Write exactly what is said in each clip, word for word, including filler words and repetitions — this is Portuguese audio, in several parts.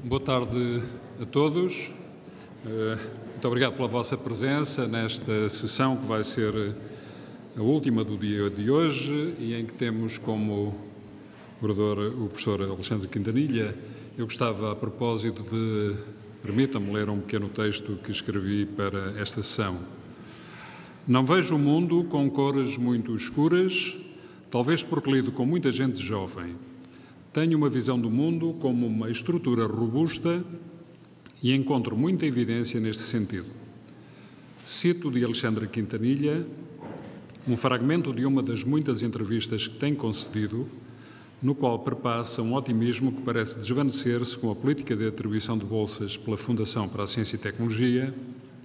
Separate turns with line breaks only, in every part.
Boa tarde a todos. Muito obrigado pela vossa presença nesta sessão que vai ser a última do dia de hoje e em que temos como orador o professor Alexandre Quintanilha. Eu gostava, a propósito de, permitam-me ler um pequeno texto que escrevi para esta sessão. Não vejo o mundo com cores muito escuras, talvez porque lido com muita gente jovem. Tenho uma visão do mundo como uma estrutura robusta e encontro muita evidência neste sentido. Cito de Alexandre Quintanilha um fragmento de uma das muitas entrevistas que tem concedido, no qual perpassa um otimismo que parece desvanecer-se com a política de atribuição de bolsas pela Fundação para a Ciência e Tecnologia,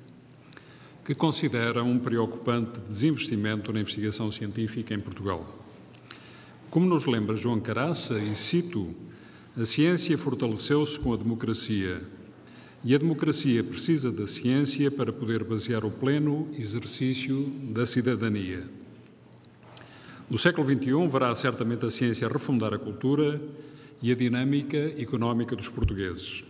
que considera um preocupante desinvestimento na investigação científica em Portugal. Como nos lembra João Caraça, e cito, a ciência fortaleceu-se com a democracia e a democracia precisa da ciência para poder basear o pleno exercício da cidadania. No século vinte e um verá certamente a ciência refundar a cultura e a dinâmica económica dos portugueses.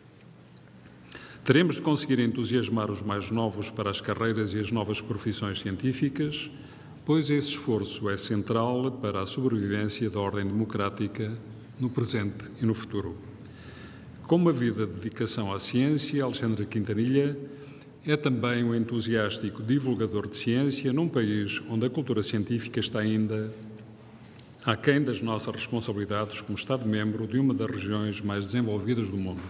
Teremos de conseguir entusiasmar os mais novos para as carreiras e as novas profissões científicas, pois esse esforço é central para a sobrevivência da ordem democrática no presente e no futuro. Com uma vida de dedicação à ciência, Alexandre Quintanilha é também um entusiástico divulgador de ciência num país onde a cultura científica está ainda aquém das nossas responsabilidades como Estado-membro de uma das regiões mais desenvolvidas do mundo.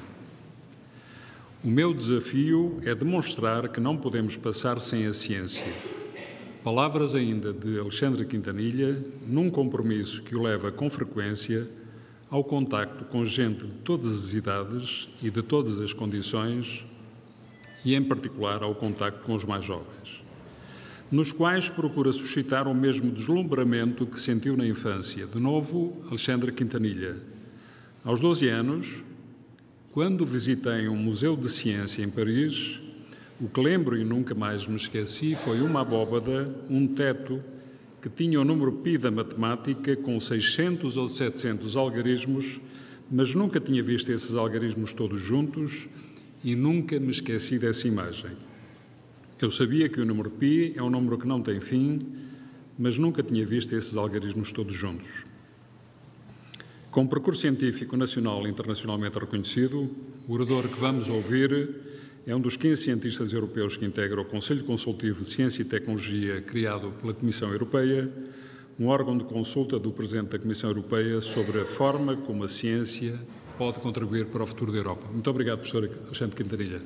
O meu desafio é demonstrar que não podemos passar sem a ciência. Palavras ainda de Alexandre Quintanilha, num compromisso que o leva com frequência ao contacto com gente de todas as idades e de todas as condições e, em particular, ao contacto com os mais jovens, nos quais procura suscitar o mesmo deslumbramento que sentiu na infância. De novo, Alexandre Quintanilha. Aos doze anos, quando visitei um museu de ciência em Paris, o que lembro e nunca mais me esqueci foi uma abóbada, um teto, que tinha o número pi da matemática com seiscentos ou setecentos algarismos, mas nunca tinha visto esses algarismos todos juntos e nunca me esqueci dessa imagem. Eu sabia que o número pi é um número que não tem fim, mas nunca tinha visto esses algarismos todos juntos. Com um percurso científico nacional e internacionalmente reconhecido, o orador que vamos ouvir é um dos quinze cientistas europeus que integram o Conselho Consultivo de Ciência e Tecnologia criado pela Comissão Europeia, um órgão de consulta do Presidente da Comissão Europeia sobre a forma como a ciência pode contribuir para o futuro da Europa. Muito obrigado, professor Alexandre Quintanilha.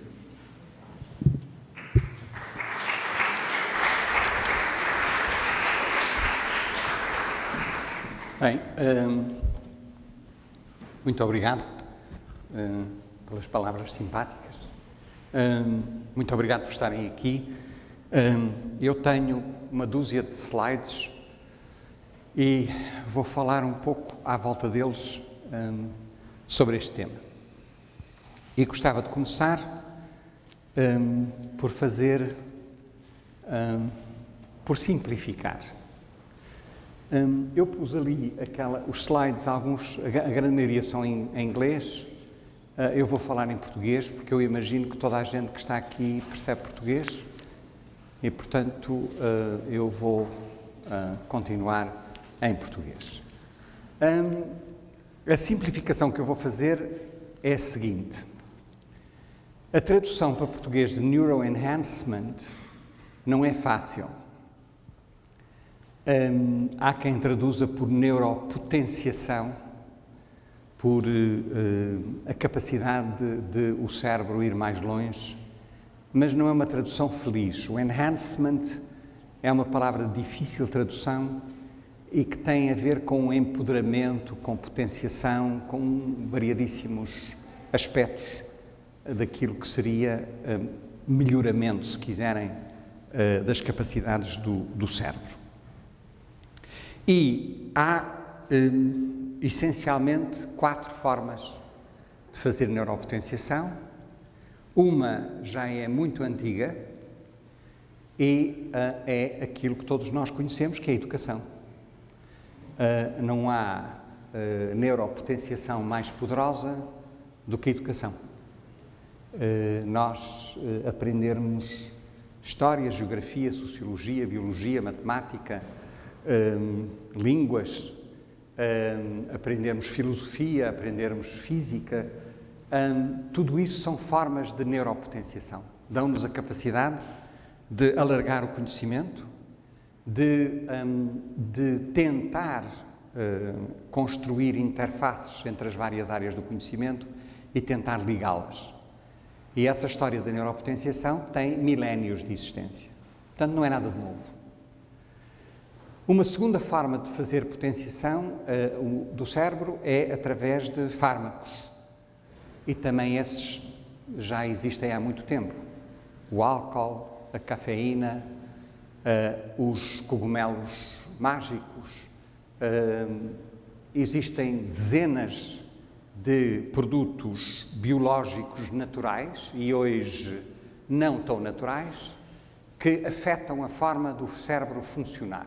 Bem, hum, muito obrigado hum, pelas palavras simpáticas. Um, muito obrigado por estarem aqui. Um, eu tenho uma dúzia de slides e vou falar um pouco à volta deles um, sobre este tema. E gostava de começar um, por fazer, um, por simplificar. Um, eu pus ali aquela, os slides, alguns, a grande maioria são em, em inglês. Uh, eu vou falar em português, porque eu imagino que toda a gente que está aqui percebe português e, portanto, uh, eu vou uh, continuar em português. Um, a simplificação que eu vou fazer é a seguinte. A tradução para português de neuroenhancement não é fácil. Um, há quem traduza por neuropotenciação, por uh, a capacidade de, de o cérebro ir mais longe, mas não é uma tradução feliz. O enhancement é uma palavra de difícil tradução e que tem a ver com empoderamento, com potenciação, com variadíssimos aspectos daquilo que seria uh, melhoramento, se quiserem, uh, das capacidades do, do cérebro. E há... Um, essencialmente, quatro formas de fazer neuropotenciação. Uma já é muito antiga e uh, é aquilo que todos nós conhecemos, que é a educação. Uh, não há uh, neuropotenciação mais poderosa do que a educação. Uh, nós uh, aprendermos história, geografia, sociologia, biologia, matemática, um, línguas, um, aprendermos filosofia, aprendermos física, um, tudo isso são formas de neuropotenciação. Dão-nos a capacidade de alargar o conhecimento, de, um, de tentar uh, construir interfaces entre as várias áreas do conhecimento e tentar ligá-las. E essa história da neuropotenciação tem milénios de existência. Portanto, não é nada de novo. Uma segunda forma de fazer potenciação uh, do cérebro é através de fármacos. E também esses já existem há muito tempo. O álcool, a cafeína, uh, os cogumelos mágicos. Uh, existem dezenas de produtos biológicos naturais e hoje não tão naturais que afetam a forma do cérebro funcionar.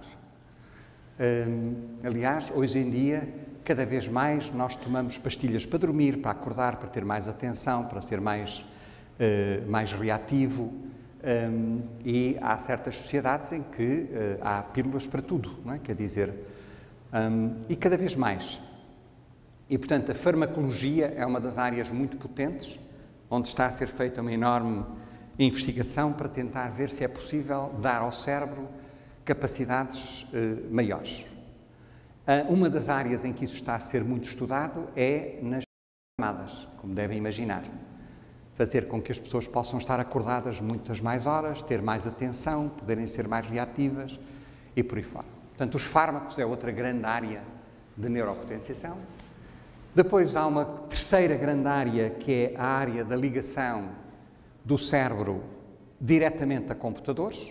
Hum, aliás, hoje em dia, cada vez mais nós tomamos pastilhas para dormir, para acordar, para ter mais atenção, para ser mais, uh, mais reativo, um, e há certas sociedades em que uh, há pílulas para tudo, não é? Quer dizer, um, e cada vez mais. E, portanto, a farmacologia é uma das áreas muito potentes, onde está a ser feita uma enorme investigação para tentar ver se é possível dar ao cérebro capacidades eh, maiores. Uh, uma das áreas em que isso está a ser muito estudado é nas chamadas, como devem imaginar. Fazer com que as pessoas possam estar acordadas muitas mais horas, ter mais atenção, poderem ser mais reativas e por aí fora. Portanto, os fármacos é outra grande área de neuropotenciação. Depois há uma terceira grande área, que é a área da ligação do cérebro diretamente a computadores.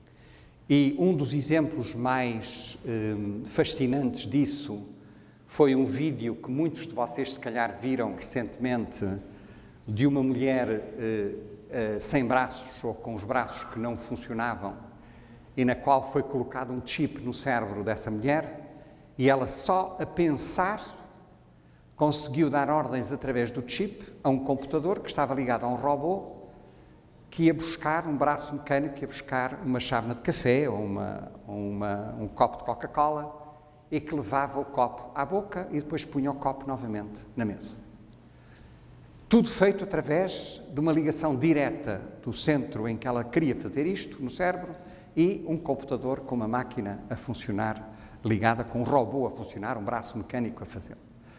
E um dos exemplos mais hum, fascinantes disso foi um vídeo que muitos de vocês se calhar viram recentemente de uma mulher eh, eh, sem braços ou com os braços que não funcionavam e na qual foi colocado um chip no cérebro dessa mulher e ela só a pensar conseguiu dar ordens através do chip a um computador que estava ligado a um robô que ia buscar um braço mecânico, que ia buscar uma chávena de café ou uma, uma, um copo de Coca-Cola e que levava o copo à boca e depois punha o copo novamente na mesa. Tudo feito através de uma ligação direta do centro em que ela queria fazer isto, no cérebro, e um computador com uma máquina a funcionar, ligada com um robô a funcionar, um braço mecânico a fazê-lo.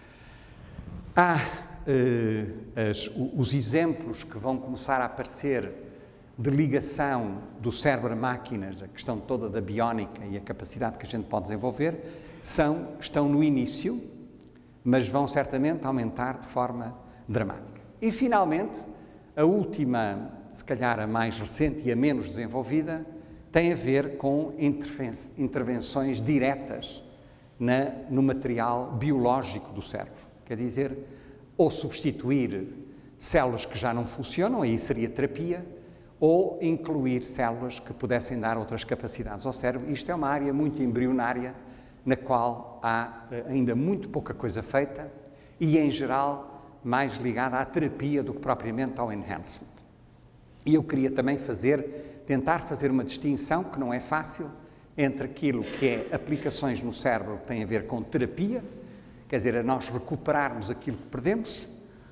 Há eh, as, os exemplos que vão começar a aparecer de ligação do cérebro a máquinas, a questão toda da biónica e a capacidade que a gente pode desenvolver, são, estão no início, mas vão certamente aumentar de forma dramática. E, finalmente, a última, se calhar a mais recente e a menos desenvolvida, tem a ver com intervenções diretas na, no material biológico do cérebro. Quer dizer, ou substituir células que já não funcionam, aí seria terapia, ou incluir células que pudessem dar outras capacidades ao cérebro. Isto é uma área muito embrionária, na qual há ainda muito pouca coisa feita e, em geral, mais ligada à terapia do que propriamente ao enhancement. E eu queria também fazer, tentar fazer uma distinção, que não é fácil, entre aquilo que é aplicações no cérebro que tem a ver com terapia, quer dizer, a nós recuperarmos aquilo que perdemos,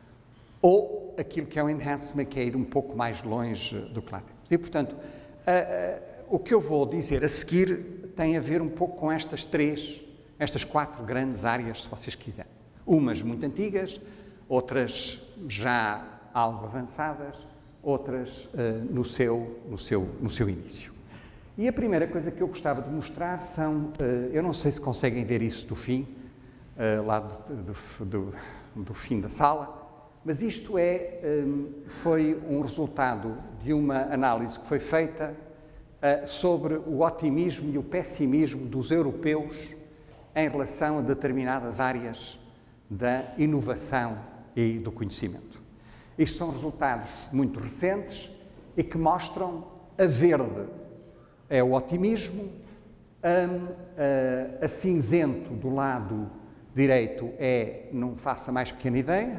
ou aquilo que é o enhancement, que é ir um pouco mais longe do que lá temos. E, portanto, uh, uh, o que eu vou dizer a seguir tem a ver um pouco com estas três, estas quatro grandes áreas, se vocês quiserem. Umas muito antigas, outras já algo avançadas, outras uh, no, seu, no, seu, no seu início. E a primeira coisa que eu gostava de mostrar são, uh, eu não sei se conseguem ver isso do fim, Uh, lá do, do, do, do fim da sala, mas isto é, um, foi um resultado de uma análise que foi feita uh, sobre o otimismo e o pessimismo dos europeus em relação a determinadas áreas da inovação e do conhecimento. Isto são resultados muito recentes e que mostram a verde é o otimismo, um, a, a cinzento do lado direito é não faça mais pequena ideia,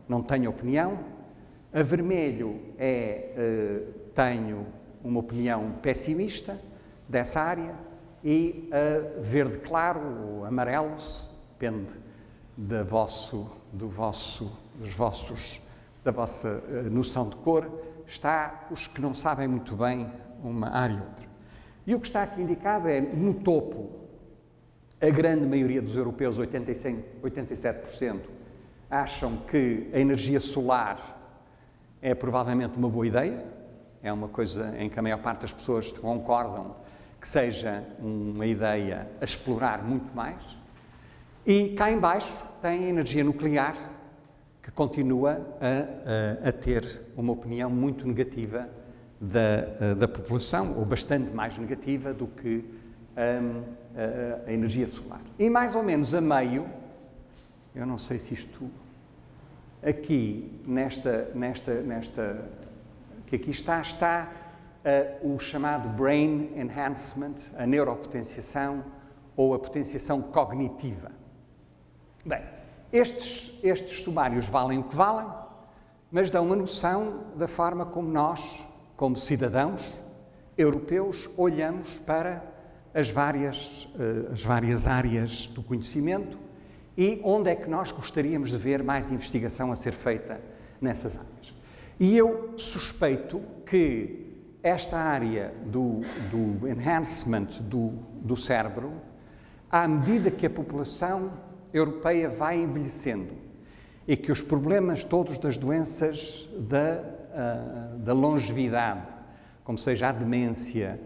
não tenho opinião. A vermelho é, uh, tenho uma opinião pessimista dessa área. E a verde claro, ou amarelo, depende da vosso, do vosso, dos vossos, da vossa uh, noção de cor, está os que não sabem muito bem uma área e outra. E o que está aqui indicado é, no topo, a grande maioria dos europeus, oitenta e sete por cento, acham que a energia solar é provavelmente uma boa ideia, é uma coisa em que a maior parte das pessoas concordam que seja uma ideia a explorar muito mais. E cá em baixo tem a energia nuclear, que continua a, a, a ter uma opinião muito negativa da, da população, ou bastante mais negativa do que um, a, a energia solar. E mais ou menos a meio, eu não sei se isto aqui, nesta, nesta, nesta, que aqui está, está uh, o chamado Brain Enhancement, a neuropotenciação ou a potenciação cognitiva. Bem, estes, estes sumários valem o que valem, mas dão uma noção da forma como nós, como cidadãos europeus, olhamos para as várias, uh, as várias áreas do conhecimento e onde é que nós gostaríamos de ver mais investigação a ser feita nessas áreas. E eu suspeito que esta área do, do enhancement do, do cérebro, à medida que a população europeia vai envelhecendo e que os problemas todos das doenças da, uh, da longevidade, como seja a demência,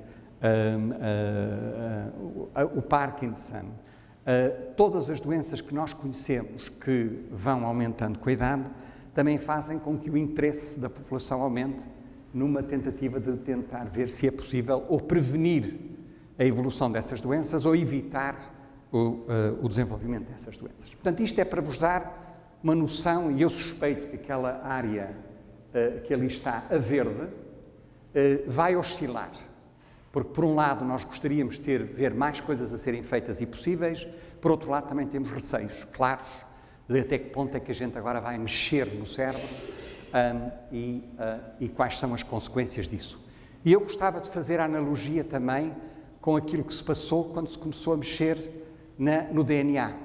uh, uh, uh, o Parkinson, uh, todas as doenças que nós conhecemos que vão aumentando com a idade, também fazem com que o interesse da população aumente numa tentativa de tentar ver se é possível ou prevenir a evolução dessas doenças ou evitar o, uh, o desenvolvimento dessas doenças. Portanto, isto é para vos dar uma noção, e eu suspeito que aquela área uh, que ali está, a verde, uh, vai oscilar. Porque, por um lado, nós gostaríamos de ter, ver mais coisas a serem feitas e possíveis, por outro lado, também temos receios claros de até que ponto é que a gente agora vai mexer no cérebro um, e, uh, e quais são as consequências disso. E eu gostava de fazer a analogia também com aquilo que se passou quando se começou a mexer na, no D N A.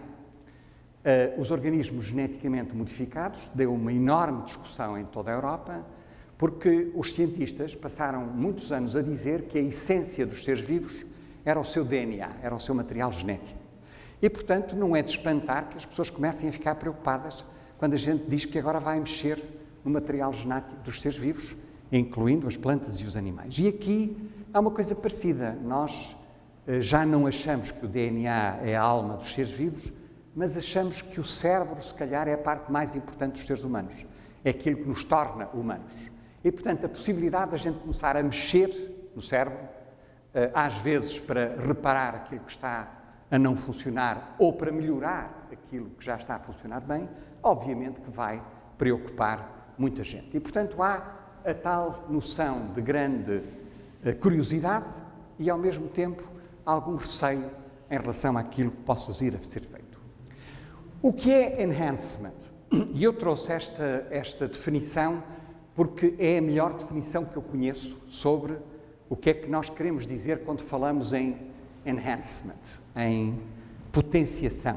Uh, os organismos geneticamente modificados deu uma enorme discussão em toda a Europa, porque os cientistas passaram muitos anos a dizer que a essência dos seres vivos era o seu D N A, era o seu material genético. E, portanto, não é de espantar que as pessoas comecem a ficar preocupadas quando a gente diz que agora vai mexer no material genético dos seres vivos, incluindo as plantas e os animais. E aqui há uma coisa parecida. Nós eh, já não achamos que o D N A é a alma dos seres vivos, mas achamos que o cérebro, se calhar, é a parte mais importante dos seres humanos. É aquilo que nos torna humanos. E, portanto, a possibilidade de a gente começar a mexer no cérebro, eh, às vezes para reparar aquilo que está a não funcionar ou para melhorar aquilo que já está a funcionar bem, obviamente que vai preocupar muita gente. E, portanto, há a tal noção de grande uh, curiosidade e, ao mesmo tempo, algum receio em relação àquilo que possa vir a ser feito. O que é enhancement? E eu trouxe esta, esta definição porque é a melhor definição que eu conheço sobre o que é que nós queremos dizer quando falamos em enhancement, em potenciação.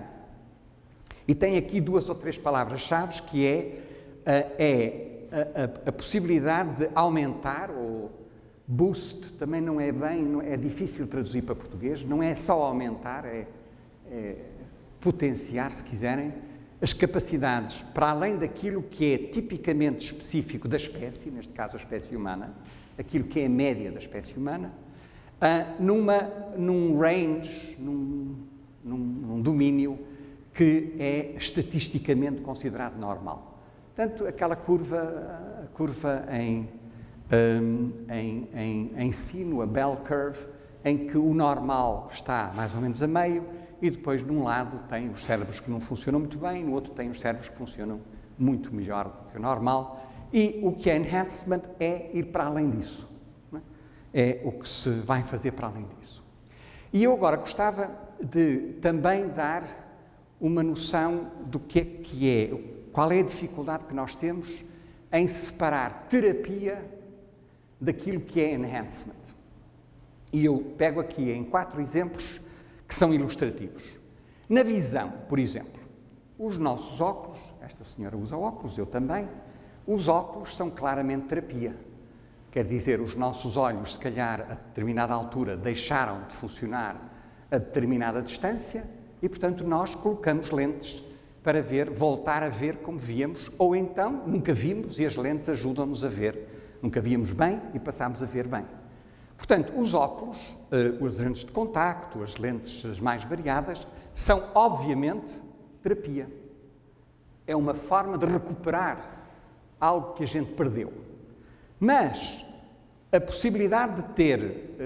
E tem aqui duas ou três palavras-chave que é, uh, é a, a, a possibilidade de aumentar, ou boost, também não é bem, não, é difícil traduzir para português, não é só aumentar, é, é potenciar, se quiserem, as capacidades para além daquilo que é tipicamente específico da espécie, neste caso a espécie humana, aquilo que é a média da espécie humana, Uh, numa, num range, num, num, num domínio que é estatisticamente considerado normal. Portanto, aquela curva, a curva em, um, em, em, em sino, a bell curve, em que o normal está mais ou menos a meio e depois, num lado, tem os cérebros que não funcionam muito bem, no outro tem os cérebros que funcionam muito melhor do que o normal. E o que é enhancement é ir para além disso. É o que se vai fazer para além disso. E eu agora gostava de também dar uma noção do que é que é, qual é a dificuldade que nós temos em separar terapia daquilo que é enhancement. E eu pego aqui em quatro exemplos que são ilustrativos. Na visão, por exemplo, os nossos óculos, esta senhora usa óculos, eu também, os óculos são claramente terapia. Quer dizer, os nossos olhos, se calhar, a determinada altura, deixaram de funcionar a determinada distância e, portanto, nós colocamos lentes para ver, voltar a ver como víamos, ou então nunca vimos e as lentes ajudam-nos a ver. Nunca víamos bem e passámos a ver bem. Portanto, os óculos, as lentes de contacto, as lentes as mais variadas, são, obviamente, terapia. É uma forma de recuperar algo que a gente perdeu. Mas a possibilidade de ter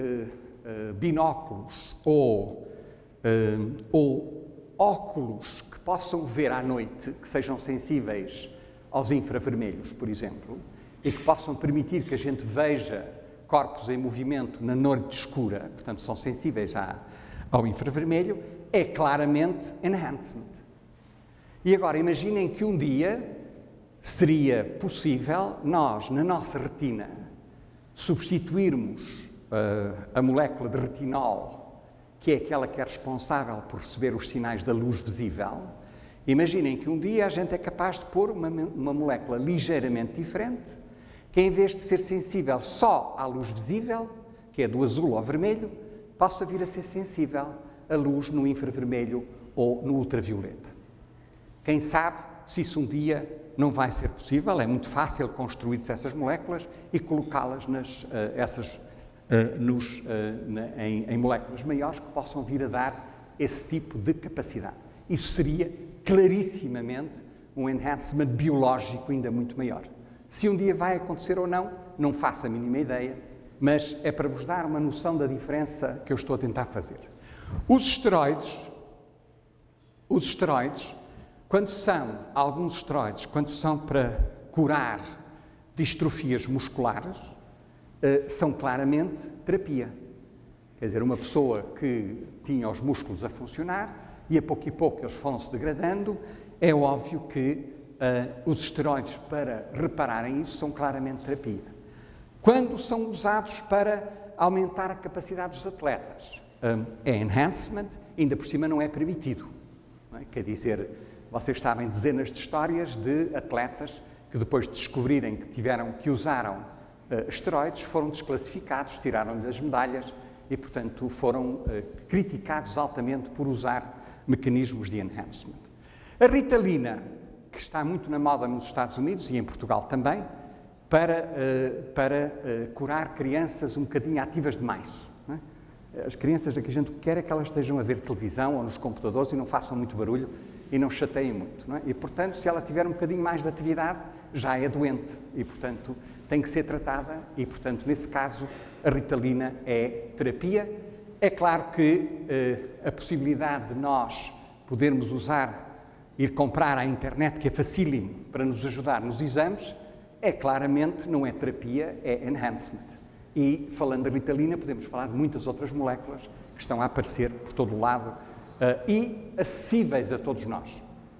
uh, uh, binóculos ou, uh, ou óculos que possam ver à noite, que sejam sensíveis aos infravermelhos, por exemplo, e que possam permitir que a gente veja corpos em movimento na noite escura, portanto são sensíveis à, ao infravermelho, é claramente enhancement. E agora imaginem que um dia seria possível nós, na nossa retina, substituirmos uh, a molécula de retinol, que é aquela que é responsável por receber os sinais da luz visível. Imaginem que um dia a gente é capaz de pôr uma, uma molécula ligeiramente diferente, que em vez de ser sensível só à luz visível, que é do azul ao vermelho, possa vir a ser sensível à luz no infravermelho ou no ultravioleta. Quem sabe se isso um dia não vai ser possível, é muito fácil construir-se essas moléculas e colocá-las nas, uh, essas, uh, nos, uh, na, em, em moléculas maiores que possam vir a dar esse tipo de capacidade. Isso seria clarissimamente um enhancement biológico ainda muito maior. Se um dia vai acontecer ou não, não faço a mínima ideia, mas é para vos dar uma noção da diferença que eu estou a tentar fazer. Os esteroides, os esteroides, quando são, alguns esteroides, quando são para curar distrofias musculares, uh, são claramente terapia. Quer dizer, uma pessoa que tinha os músculos a funcionar e a pouco e pouco eles vão-se degradando, é óbvio que uh, os esteroides para repararem isso são claramente terapia. Quando são usados para aumentar a capacidade dos atletas, um, é enhancement, ainda por cima não é permitido. Não é? Quer dizer, vocês sabem dezenas de histórias de atletas que depois de descobrirem que tiveram, que usaram uh, esteroides, foram desclassificados, tiraram-lhes as medalhas e, portanto, foram uh, criticados altamente por usar mecanismos de enhancement. A Ritalina, que está muito na moda nos Estados Unidos e em Portugal também, para, uh, para uh, curar crianças um bocadinho ativas demais. Não é? As crianças, o que a gente quer é que elas estejam a ver televisão ou nos computadores e não façam muito barulho e não chateiem muito. Não é? E, portanto, se ela tiver um bocadinho mais de atividade, já é doente e, portanto, tem que ser tratada e, portanto, nesse caso, a Ritalina é terapia. É claro que uh, a possibilidade de nós podermos usar, ir comprar à internet, que é facílimo para nos ajudar nos exames, é claramente, não é terapia, é enhancement. E, falando da Ritalina, podemos falar de muitas outras moléculas que estão a aparecer por todo o lado uh, e acessíveis a todos nós.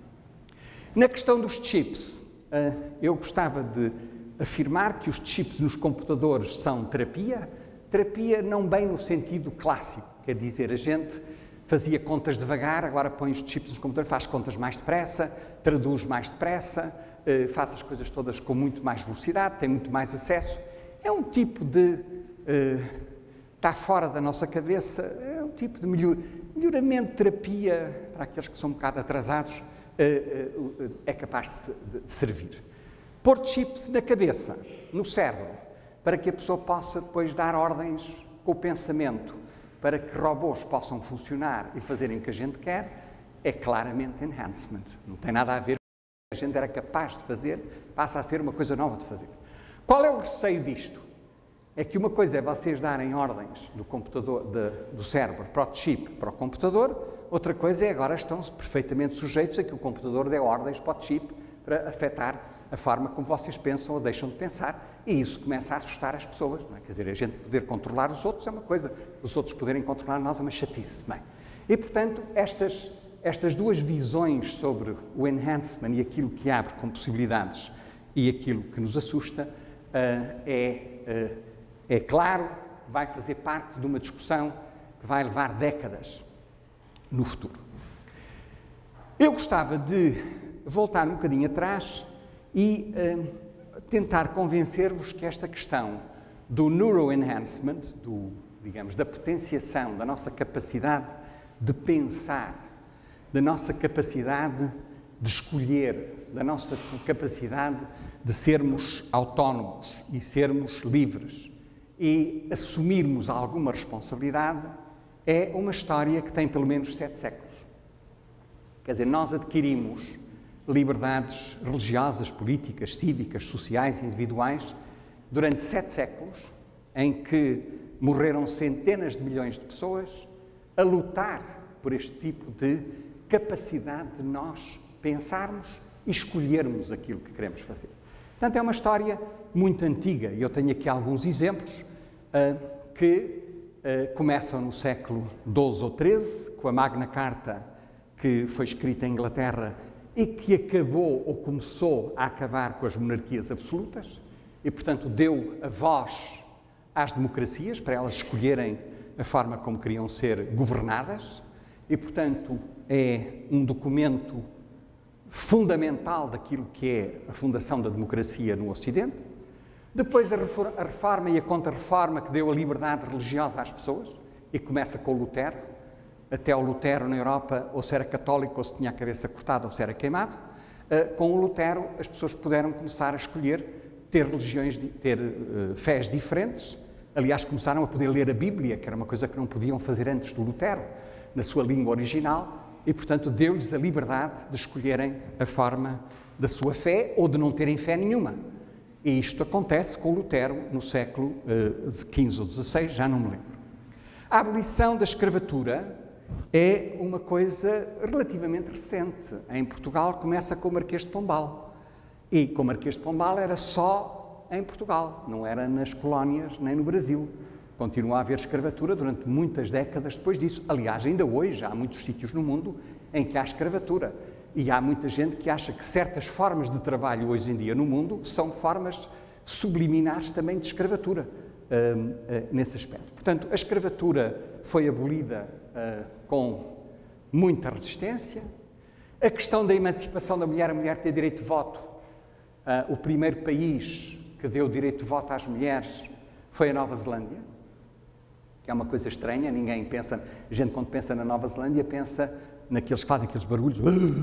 Na questão dos chips, uh, eu gostava de afirmar que os chips nos computadores são terapia, terapia não bem no sentido clássico, quer dizer, a gente fazia contas devagar, agora põe os chips nos computadores, faz contas mais depressa, traduz mais depressa, uh, faz as coisas todas com muito mais velocidade, tem muito mais acesso. É um tipo de... Uh, está fora da nossa cabeça, é um tipo de melhor, melhoramento, terapia, para aqueles que são um bocado atrasados, uh, uh, uh, é capaz de, de servir. Pôr chips na cabeça, no cérebro, para que a pessoa possa depois dar ordens com o pensamento, para que robôs possam funcionar e fazerem o que a gente quer, é claramente enhancement. Não tem nada a ver com o que a gente era capaz de fazer, passa a ser uma coisa nova de fazer. Qual é o receio disto? É que uma coisa é vocês darem ordens do computador, de, do cérebro para o chip, para o computador, outra coisa é agora estão perfeitamente sujeitos a que o computador dê ordens para o chip para afetar a forma como vocês pensam ou deixam de pensar, e isso começa a assustar as pessoas, não é? Quer dizer, a gente poder controlar os outros é uma coisa, os outros poderem controlar nós é uma chatice. Bem, e, portanto, estas estas duas visões sobre o enhancement e aquilo que abre com possibilidades e aquilo que nos assusta, uh, é, uh, é claro, vai fazer parte de uma discussão que vai levar décadas no futuro. Eu gostava de voltar um bocadinho atrás e uh, tentar convencer-vos que esta questão do neuroenhancement, do, digamos, da potenciação da nossa capacidade de pensar, da nossa capacidade de escolher, da nossa capacidade de sermos autónomos e sermos livres e assumirmos alguma responsabilidade, é uma história que tem pelo menos sete séculos. Quer dizer, nós adquirimos liberdades religiosas, políticas, cívicas, sociais, individuais, durante sete séculos, em que morreram centenas de milhões de pessoas a lutar por este tipo de capacidade de nós pensarmos e escolhermos aquilo que queremos fazer. Portanto, é uma história muito antiga, e eu tenho aqui alguns exemplos uh, que uh, começam no século doze ou treze, com a Magna Carta, que foi escrita em Inglaterra e que acabou ou começou a acabar com as monarquias absolutas e, portanto, deu a voz às democracias para elas escolherem a forma como queriam ser governadas e, portanto, é um documento fundamental daquilo que é a fundação da democracia no Ocidente. Depois a reforma e a contra-reforma que deu a liberdade religiosa às pessoas e começa com o Lutero. Até o Lutero na Europa ou se era católico ou se tinha a cabeça cortada ou se era queimado. Uh, com o Lutero as pessoas puderam começar a escolher ter religiões, ter uh, fés diferentes. Aliás, começaram a poder ler a Bíblia, que era uma coisa que não podiam fazer antes do Lutero, na sua língua original, e, portanto, deu-lhes a liberdade de escolherem a forma da sua fé ou de não terem fé nenhuma. E isto acontece com Lutero no século uh, quinze ou dezasseis, já não me lembro. A abolição da escravatura é uma coisa relativamente recente. Em Portugal começa com o Marquês de Pombal. E com o Marquês de Pombal era só em Portugal, não era nas colónias nem no Brasil. Continua a haver escravatura durante muitas décadas depois disso. Aliás, ainda hoje há muitos sítios no mundo em que há escravatura. E há muita gente que acha que certas formas de trabalho hoje em dia no mundo são formas subliminares também de escravatura, uh, uh, nesse aspecto. Portanto, a escravatura foi abolida uh, com muita resistência. A questão da emancipação da mulher, a mulher ter direito de voto. Uh, o primeiro país que deu direito de voto às mulheres foi a Nova Zelândia, que é uma coisa estranha, ninguém pensa, a gente quando pensa na Nova Zelândia pensa naqueles que fazem aqueles barulhos,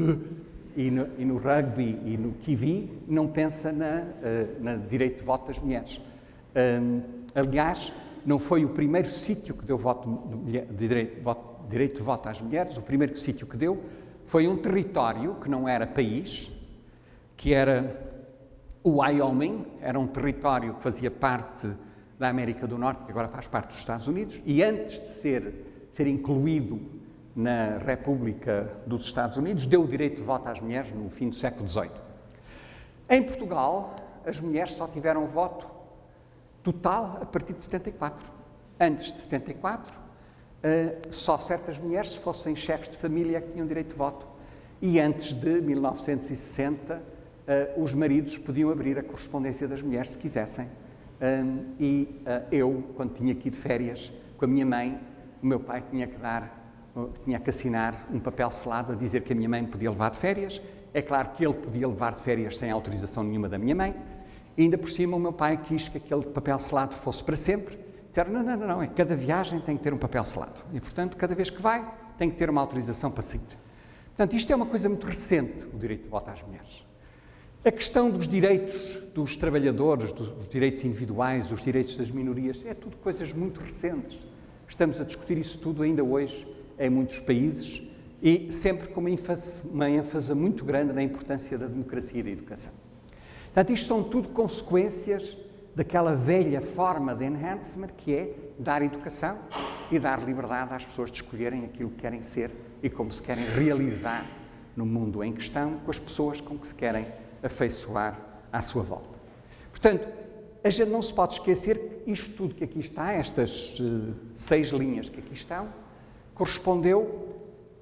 e no, e no rugby e no kiwi, não pensa na, uh, na direito de voto das mulheres. Um, aliás, não foi o primeiro sítio que deu voto de, de direito, de voto, direito de voto às mulheres, o primeiro sítio que deu foi um território que não era país, que era o Wyoming, era um território que fazia parte da América do Norte, que agora faz parte dos Estados Unidos, e antes de ser, ser incluído na República dos Estados Unidos, deu o direito de voto às mulheres no fim do século dezoito. Em Portugal, as mulheres só tiveram voto total a partir de setenta e quatro. Antes de setenta e quatro, uh, só certas mulheres, se fossem chefes de família, é que tinham direito de voto. E antes de mil novecentos e sessenta, uh, os maridos podiam abrir a correspondência das mulheres, se quisessem. Um, e uh, eu, quando tinha que ir de férias com a minha mãe, o meu pai tinha que dar, uh, tinha que assinar um papel selado a dizer que a minha mãe me podia levar de férias. É claro que ele podia levar de férias sem autorização nenhuma da minha mãe. E ainda por cima o meu pai quis que aquele papel selado fosse para sempre. Disseram, não, não, não, não, é cada viagem tem que ter um papel selado. E, portanto, cada vez que vai, tem que ter uma autorização para sair. Portanto, isto é uma coisa muito recente, o direito de voto às mulheres. A questão dos direitos dos trabalhadores, dos direitos individuais, dos direitos das minorias, é tudo coisas muito recentes. Estamos a discutir isso tudo ainda hoje em muitos países e sempre com uma ênfase, uma ênfase muito grande na importância da democracia e da educação. Portanto, isto são tudo consequências daquela velha forma de enhancement que é dar educação e dar liberdade às pessoas de escolherem aquilo que querem ser e como se querem realizar no mundo em questão com as pessoas com que se querem afeiçoar à sua volta. Portanto, a gente não se pode esquecer que isto tudo que aqui está, estas uh, seis linhas que aqui estão, correspondeu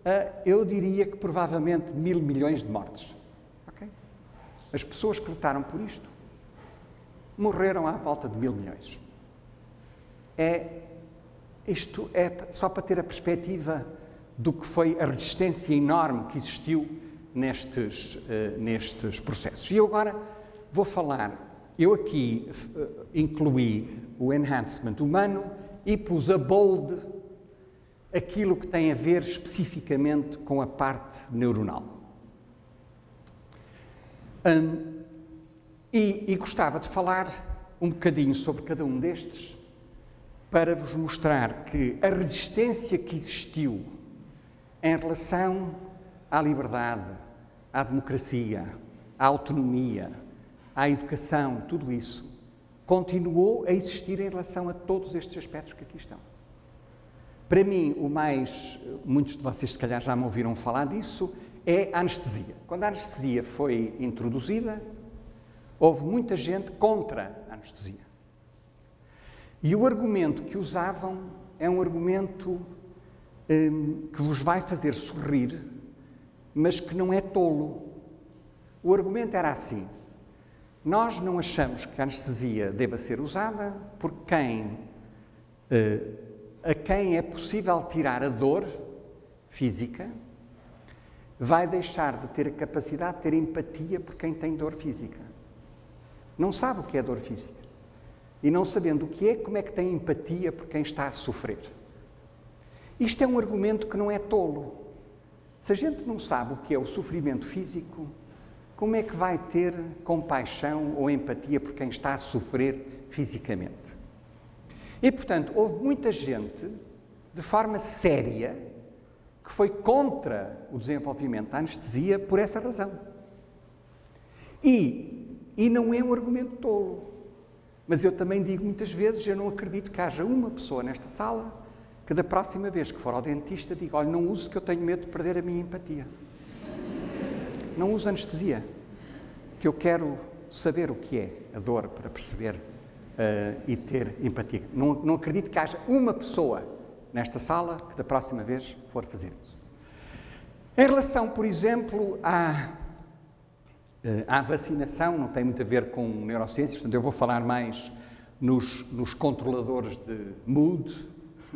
eu diria que provavelmente mil milhões de mortes. Okay? As pessoas que lutaram por isto morreram à volta de mil milhões. É, isto é só para ter a perspectiva do que foi a resistência enorme que existiu nestes, uh, nestes processos. E eu agora vou falar, eu aqui uh, incluí o enhancement humano e pus a bold aquilo que tem a ver especificamente com a parte neuronal. Um, e, e gostava de falar um bocadinho sobre cada um destes para vos mostrar que a resistência que existiu em relação à liberdade, à democracia, à autonomia, à educação, tudo isso, continuou a existir em relação a todos estes aspectos que aqui estão. Para mim, o mais, muitos de vocês se calhar já me ouviram falar disso, é a anestesia. Quando a anestesia foi introduzida, houve muita gente contra a anestesia. E o argumento que usavam é um argumento hum, que vos vai fazer sorrir, mas que não é tolo. O argumento era assim: nós não achamos que a anestesia deva ser usada por quem, eh, a quem é possível tirar a dor física, vai deixar de ter a capacidade de ter empatia por quem tem dor física. Não sabe o que é dor física. E não sabendo o que é, como é que tem empatia por quem está a sofrer? Isto é um argumento que não é tolo. Se a gente não sabe o que é o sofrimento físico, como é que vai ter compaixão ou empatia por quem está a sofrer fisicamente? E, portanto, houve muita gente, de forma séria, que foi contra o desenvolvimento da anestesia por essa razão. E, e não é um argumento tolo. Mas eu também digo muitas vezes, eu não acredito que haja uma pessoa nesta sala que da próxima vez que for ao dentista diga: olha, não uso que eu tenho medo de perder a minha empatia. Não uso anestesia, que eu quero saber o que é a dor para perceber uh, e ter empatia. Não, não acredito que haja uma pessoa nesta sala que da próxima vez for fazer isso. Em relação, por exemplo, à, uh, à vacinação, não tem muito a ver com neurociências, portanto eu vou falar mais nos, nos controladores de mood,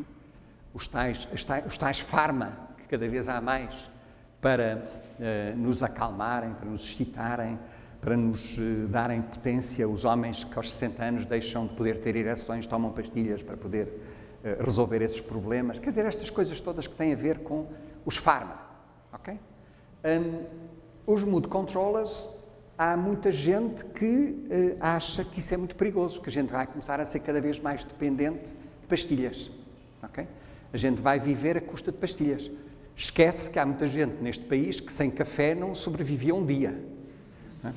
os tais, os tais, os tais farma, que cada vez há mais, para uh, nos acalmarem, para nos excitarem, para nos uh, darem potência. Os homens que aos sessenta anos deixam de poder ter ereções tomam pastilhas para poder uh, resolver esses problemas. Quer dizer, estas coisas todas que têm a ver com os farma. Okay? Um, os mood controllers, há muita gente que uh, acha que isso é muito perigoso, que a gente vai começar a ser cada vez mais dependente de pastilhas. Okay? A gente vai viver a custa de pastilhas. Esquece que há muita gente neste país que sem café não sobrevivia um dia. Não é?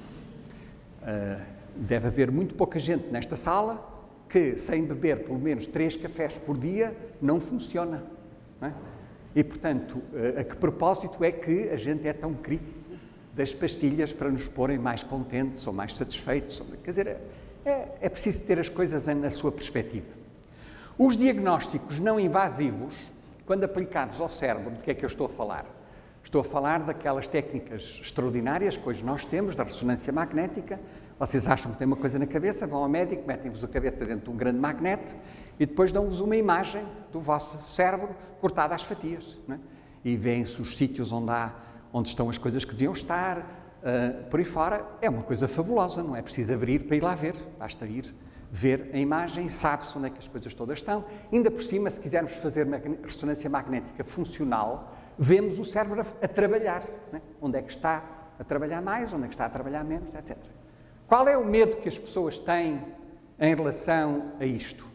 Uh, deve haver muito pouca gente nesta sala que, sem beber pelo menos três cafés por dia, não funciona. Não é? E, portanto, uh, a que propósito é que a gente é tão crítico das pastilhas para nos porem mais contentes ou mais satisfeitos? Quer dizer, é, é preciso ter as coisas na sua perspectiva. Os diagnósticos não invasivos, quando aplicados ao cérebro, de que é que eu estou a falar? Estou a falar daquelas técnicas extraordinárias que hoje nós temos, da ressonância magnética. Vocês acham que têm uma coisa na cabeça, vão ao médico, metem-vos a cabeça dentro de um grande magnete e depois dão-vos uma imagem do vosso cérebro cortada às fatias. Não é? E veem-se os sítios onde, há, onde estão as coisas que deviam estar, uh, por aí fora. É uma coisa fabulosa, não é preciso abrir para ir lá ver, basta ir ver a imagem, sabe-se onde é que as coisas todas estão. Ainda por cima, se quisermos fazer ressonância magnética funcional, vemos o cérebro a, a trabalhar. Né? Onde é que está a trabalhar mais, onde é que está a trabalhar menos, etcétera. Qual é o medo que as pessoas têm em relação a isto?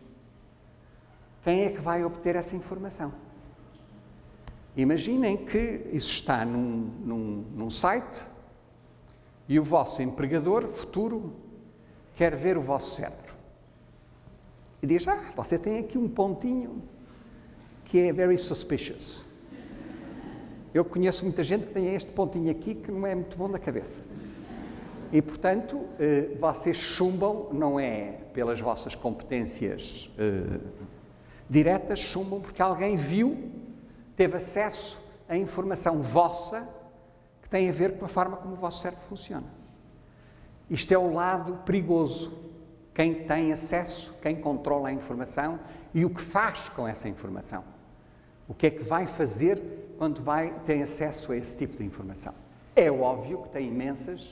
Quem é que vai obter essa informação? Imaginem que isso está num, num, num site e o vosso empregador futuro quer ver o vosso cérebro. E diz: ah, você tem aqui um pontinho que é very suspicious. Eu conheço muita gente que tem este pontinho aqui que não é muito bom da cabeça. E, portanto, eh, vocês chumbam, não é pelas vossas competências eh, diretas, chumbam porque alguém viu, teve acesso a informação vossa que tem a ver com a forma como o vosso cérebro funciona. Isto é o lado perigoso. Quem tem acesso, quem controla a informação e o que faz com essa informação. O que é que vai fazer quando vai, tem acesso a esse tipo de informação. É óbvio que tem imensas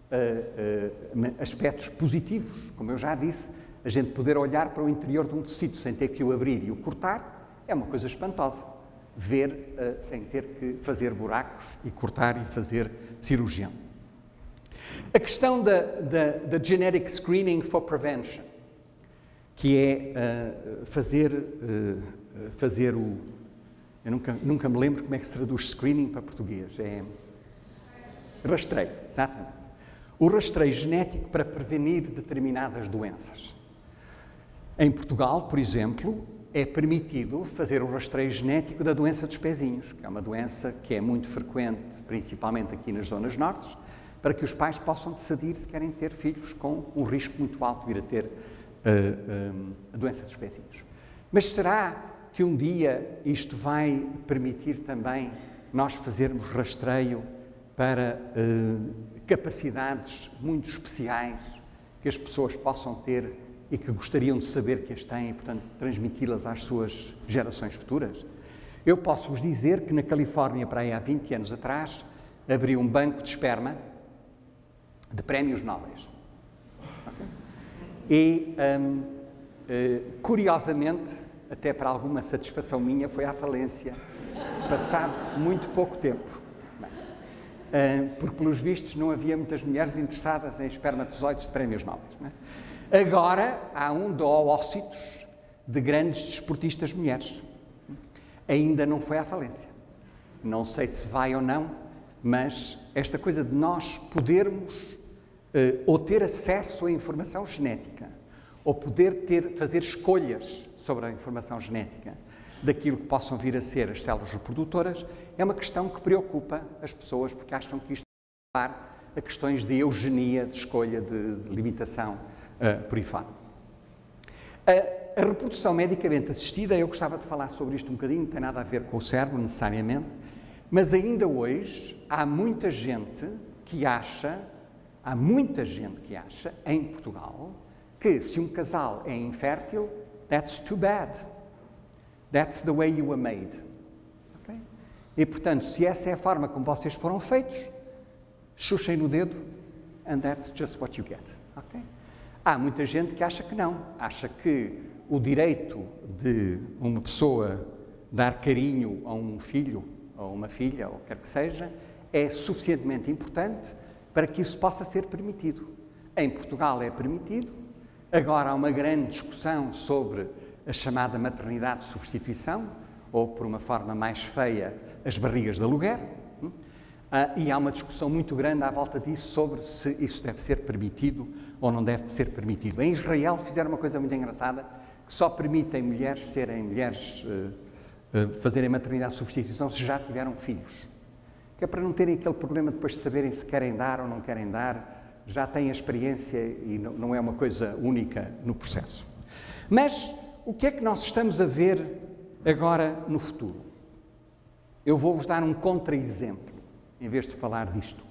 uh, uh, aspectos positivos. Como eu já disse, a gente poder olhar para o interior de um tecido sem ter que o abrir e o cortar é uma coisa espantosa. Ver uh, sem ter que fazer buracos e cortar e fazer cirurgião. A questão da, da, da Genetic Screening for Prevention, que é uh, fazer, uh, fazer o... Eu nunca, nunca me lembro como é que se traduz screening para português. É rastreio, exatamente. O rastreio genético para prevenir determinadas doenças. Em Portugal, por exemplo, é permitido fazer o rastreio genético da doença dos pezinhos, que é uma doença que é muito frequente, principalmente aqui nas zonas nortes, para que os pais possam decidir se querem ter filhos com um risco muito alto de vir a ter uh, um, a doença dos pezinhos. Mas será que um dia isto vai permitir também nós fazermos rastreio para uh, capacidades muito especiais que as pessoas possam ter e que gostariam de saber que as têm e, portanto, transmiti-las às suas gerações futuras? Eu posso vos dizer que na Califórnia, para aí há vinte anos atrás, abriu um banco de esperma de prémios nobres. Okay? E, um, uh, curiosamente, até para alguma satisfação minha, foi à falência, passado muito pouco tempo. Bem, uh, porque, pelos vistos, não havia muitas mulheres interessadas em espermatozoides de prémios nobres. Não é? Agora, há um de oócitos de grandes desportistas mulheres. Ainda não foi à falência. Não sei se vai ou não, mas esta coisa de nós podermos uh, ou ter acesso à informação genética, ou poder ter, fazer escolhas sobre a informação genética daquilo que possam vir a ser as células reprodutoras, é uma questão que preocupa as pessoas, porque acham que isto vai levar a questões de eugenia, de escolha, de, de limitação, uh, por aí fora. A, a reprodução medicamente assistida, eu gostava de falar sobre isto um bocadinho, não tem nada a ver com o cérebro, necessariamente, mas ainda hoje há muita gente que acha, há muita gente que acha, em Portugal, que se um casal é infértil, that's too bad. That's the way you were made. Okay? E, portanto, se essa é a forma como vocês foram feitos, chuchem no dedo and that's just what you get. Okay? Há muita gente que acha que não. Acha que o direito de uma pessoa dar carinho a um filho, ou uma filha, ou quer que seja, é suficientemente importante para que isso possa ser permitido. Em Portugal é permitido. Agora há uma grande discussão sobre a chamada maternidade de substituição, ou, por uma forma mais feia, as barrigas de aluguer. Uh, e há uma discussão muito grande à volta disso sobre se isso deve ser permitido ou não deve ser permitido. Em Israel fizeram uma coisa muito engraçada, que só permitem mulheres serem mulheres, uh, uh, fazerem maternidade de substituição se já tiveram filhos. Que é para não terem aquele problema depois de saberem se querem dar ou não querem dar, já têm a experiência e não, não é uma coisa única no processo. Mas o que é que nós estamos a ver agora no futuro? Eu vou-vos dar um contra-exemplo, em vez de falar disto.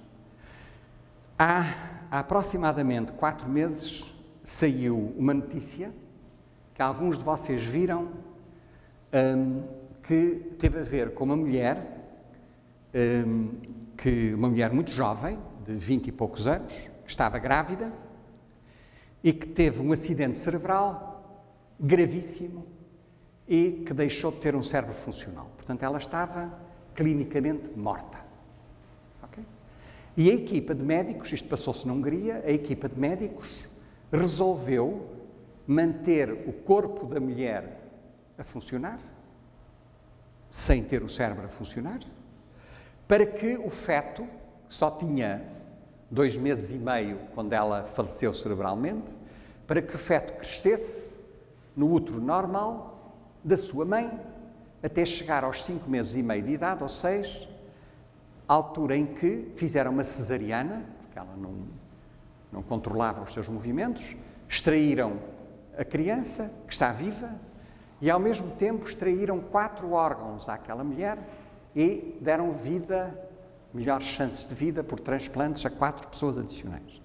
Há, há aproximadamente quatro meses saiu uma notícia que alguns de vocês viram, um, que teve a ver com uma mulher, um, que, uma mulher muito jovem, de vinte e poucos anos, que estava grávida e que teve um acidente cerebral gravíssimo e que deixou de ter um cérebro funcional. Portanto, ela estava clinicamente morta. Okay? E a equipa de médicos, isto passou-se na Hungria, a equipa de médicos resolveu manter o corpo da mulher a funcionar, sem ter o cérebro a funcionar, para que o feto, que só tinha dois meses e meio quando ela faleceu cerebralmente, para que o feto crescesse no útero normal da sua mãe, até chegar aos cinco meses e meio de idade, ou seis, à altura em que fizeram uma cesariana, porque ela não, não controlava os seus movimentos, extraíram a criança, que está viva, e ao mesmo tempo extraíram quatro órgãos àquela mulher e deram vida, melhores chances de vida por transplantes a quatro pessoas adicionais.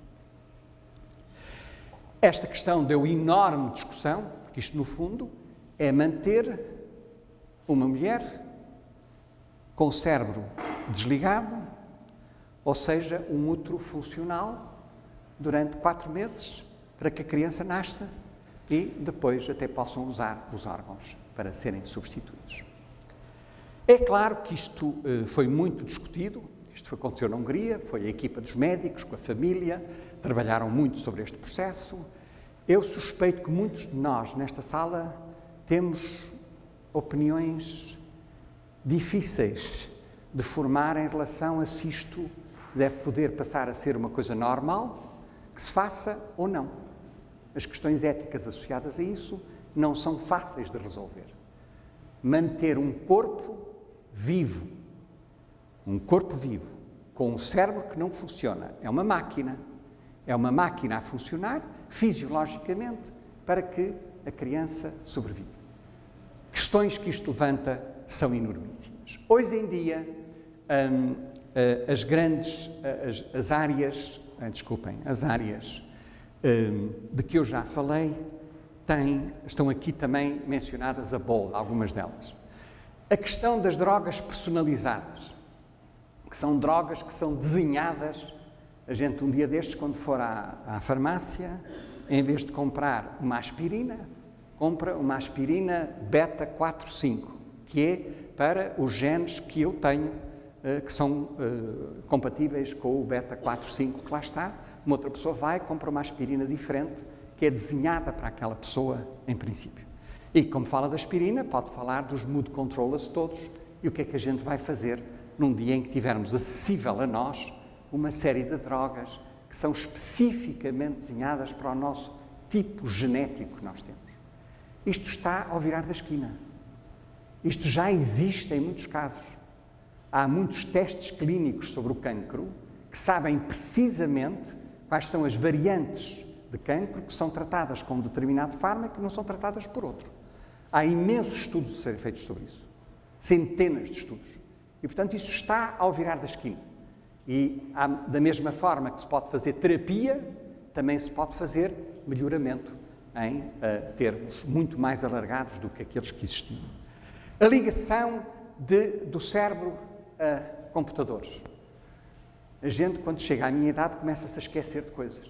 Esta questão deu enorme discussão, porque isto, no fundo, é manter uma mulher com o cérebro desligado, ou seja, um útero funcional, durante quatro meses, para que a criança nasça e depois até possam usar os órgãos para serem substituídos. É claro que isto uh, foi muito discutido, isto aconteceu na Hungria, foi a equipa dos médicos, com a família, trabalharam muito sobre este processo. Eu suspeito que muitos de nós, nesta sala, temos opiniões difíceis de formar em relação a se isto deve poder passar a ser uma coisa normal, que se faça ou não. As questões éticas associadas a isso não são fáceis de resolver. Manter um corpo vivo, um corpo vivo, com um cérebro que não funciona, é uma máquina. É uma máquina a funcionar fisiologicamente para que a criança sobreviva. Questões que isto levanta são enormíssimas. Hoje em dia, hum, as grandes, as, as áreas, ah, desculpem, as áreas hum, de que eu já falei, têm, estão aqui também mencionadas a bold, algumas delas. A questão das drogas personalizadas, que são drogas que são desenhadas. A gente, um dia destes, quando for à, à farmácia, em vez de comprar uma aspirina, compra uma aspirina beta quatro cinco, que é para os genes que eu tenho, uh, que são uh, compatíveis com o beta quatro cinco que lá está. Uma outra pessoa vai e compra uma aspirina diferente, que é desenhada para aquela pessoa, em princípio. E, como fala da aspirina, pode falar dos mood controllers todos e o que é que a gente vai fazer num dia em que tivermos acessível a nós uma série de drogas que são especificamente desenhadas para o nosso tipo genético que nós temos. Isto está ao virar da esquina. Isto já existe em muitos casos. Há muitos testes clínicos sobre o cancro que sabem precisamente quais são as variantes de cancro que são tratadas com um determinado fármaco e não são tratadas por outro. Há imensos estudos a serem feitos sobre isso. Centenas de estudos. E, portanto, isso está ao virar da esquina. E, há, da mesma forma que se pode fazer terapia, também se pode fazer melhoramento em uh, termos muito mais alargados do que aqueles que existiam. A ligação de, do cérebro a computadores. A gente, quando chega à minha idade, começa-se a esquecer de coisas.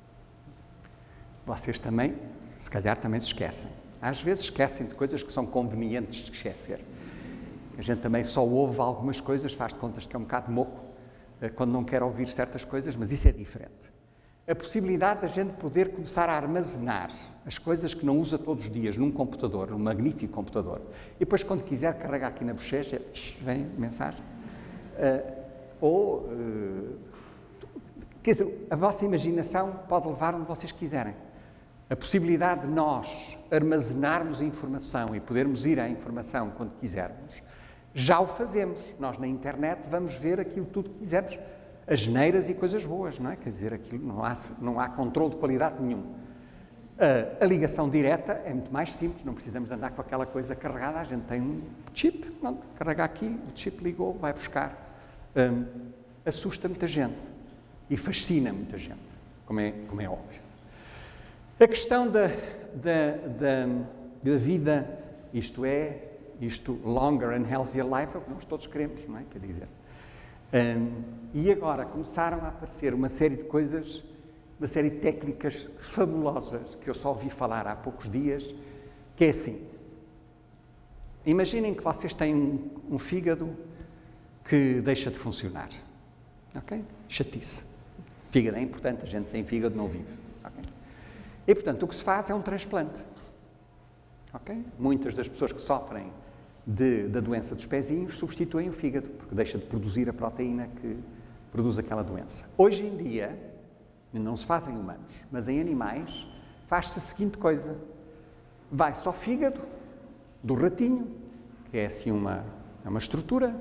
Vocês também, se calhar, também se esquecem. Às vezes esquecem de coisas que são convenientes de esquecer. A gente também só ouve algumas coisas, faz de contas que é um bocado de moco, quando não quer ouvir certas coisas, mas isso é diferente. A possibilidade da gente poder começar a armazenar as coisas que não usa todos os dias num computador, num magnífico computador, e depois, quando quiser, carregar aqui na bochecha, vem mensagem. Uh, ou, uh, quer dizer, a vossa imaginação pode levar onde vocês quiserem. A possibilidade de nós armazenarmos a informação e podermos ir à informação quando quisermos, já o fazemos. Nós, na internet, vamos ver aquilo tudo que quisermos, asneiras e coisas boas, não é? Quer dizer, aquilo não há, não há controle de qualidade nenhum. Uh, a ligação direta é muito mais simples, não precisamos de andar com aquela coisa carregada, a gente tem um chip, pronto, carrega aqui, o chip ligou, vai buscar. Um, assusta muita gente e fascina muita gente, como é, como é óbvio. A questão da, da, da, da vida, isto é, isto, longer and healthier life, é o que nós todos queremos, não é? Quer dizer. Um, e agora começaram a aparecer uma série de coisas, uma série de técnicas fabulosas, que eu só ouvi falar há poucos dias, que é assim. Imaginem que vocês têm um, um fígado que deixa de funcionar. Ok? Chatice. Fígado é importante, a gente sem fígado não vive. Okay? E, portanto, o que se faz é um transplante. Okay? Muitas das pessoas que sofrem de, da doença dos pezinhos substituem o fígado, porque deixa de produzir a proteína que produz aquela doença. Hoje em dia, não se faz em humanos, mas em animais, faz-se a seguinte coisa. Vai-se ao fígado do ratinho, que é assim uma, é uma estrutura,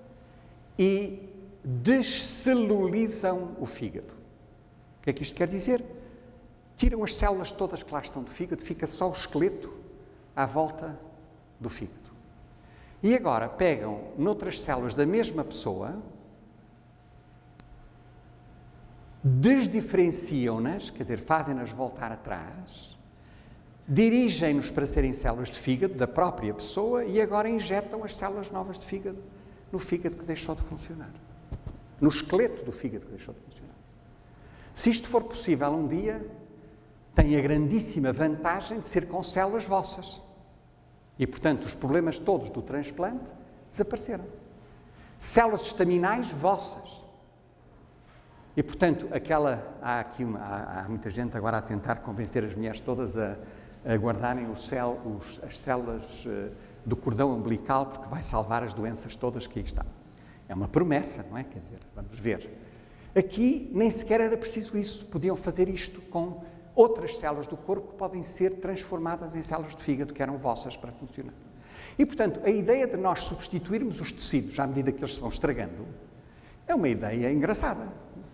e descelulizam o fígado. O que é que isto quer dizer? Tiram as células todas que lá estão do fígado, fica só o esqueleto à volta do fígado. E agora pegam noutras células da mesma pessoa, desdiferenciam-nas, quer dizer, fazem-nas voltar atrás, dirigem-nos para serem células de fígado da própria pessoa e agora injetam as células novas de fígado no fígado que deixou de funcionar, no esqueleto do fígado que deixou de funcionar. Se isto for possível um dia, tem a grandíssima vantagem de ser com células vossas. E, portanto, os problemas todos do transplante desapareceram. Células estaminais vossas. E, portanto, aquela, há aqui uma, há, há muita gente agora a tentar convencer as mulheres todas a, a guardarem o céu, os, as células uh, do cordão umbilical, porque vai salvar as doenças todas que aí estão. É uma promessa, não é? Quer dizer, vamos ver. Aqui nem sequer era preciso isso. Podiam fazer isto com outras células do corpo que podem ser transformadas em células de fígado que eram vossas para funcionar. E, portanto, a ideia de nós substituirmos os tecidos à medida que eles se vão estragando é uma ideia engraçada.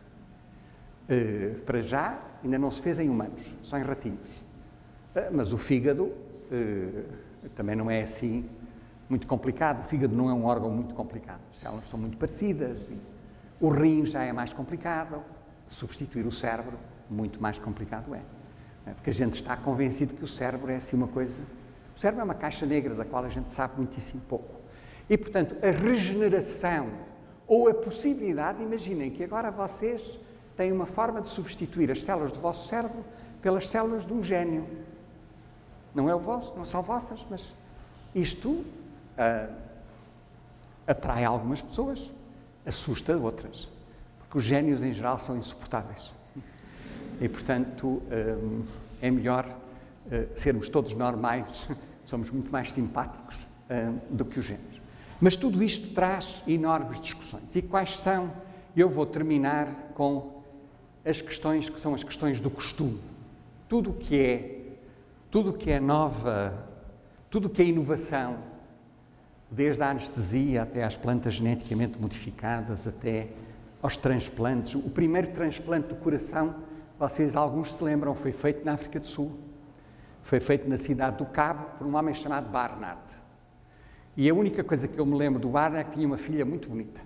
Uh, para já, ainda não se fez em humanos, só em ratinhos. Uh, mas o fígado uh, também não é assim muito complicado. O fígado não é um órgão muito complicado. As células são muito parecidas. E o rim já é mais complicado. Substituir o cérebro, muito mais complicado é. é. Porque a gente está convencido que o cérebro é assim uma coisa... O cérebro é uma caixa negra da qual a gente sabe muitíssimo pouco. E, portanto, a regeneração ou a possibilidade, imaginem que agora vocês têm uma forma de substituir as células do vosso cérebro pelas células de um gênio. Não é o vosso, não são vossas, mas isto uh, atrai algumas pessoas, assusta outras, porque os génios em geral são insuportáveis. E, portanto, um, é melhor uh, sermos todos normais, somos muito mais simpáticos uh, do que os génios. Mas tudo isto traz enormes discussões. E quais são? Eu vou terminar com as questões que são as questões do costume. Tudo o que é, tudo o que é nova, tudo o que é inovação, desde a anestesia até às plantas geneticamente modificadas, até aos transplantes. O primeiro transplante do coração, vocês alguns se lembram, foi feito na África do Sul. Foi feito na cidade do Cabo por um homem chamado Barnard. E a única coisa que eu me lembro do Barnard é que tinha uma filha muito bonita.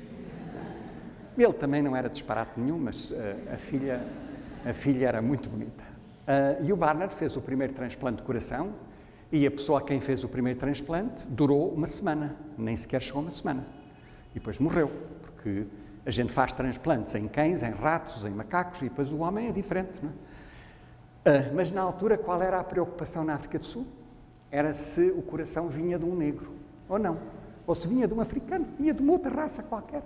Ele também não era disparate nenhum, mas uh, a, filha, a filha era muito bonita. Uh, e o Barnard fez o primeiro transplante de coração e a pessoa a quem fez o primeiro transplante durou uma semana, nem sequer chegou uma semana. E depois morreu, porque a gente faz transplantes em cães, em ratos, em macacos, e depois o homem é diferente, não é? Uh, mas na altura, qual era a preocupação na África do Sul? Era se o coração vinha de um negro, ou não. Ou se vinha de um africano, vinha de uma outra raça qualquer.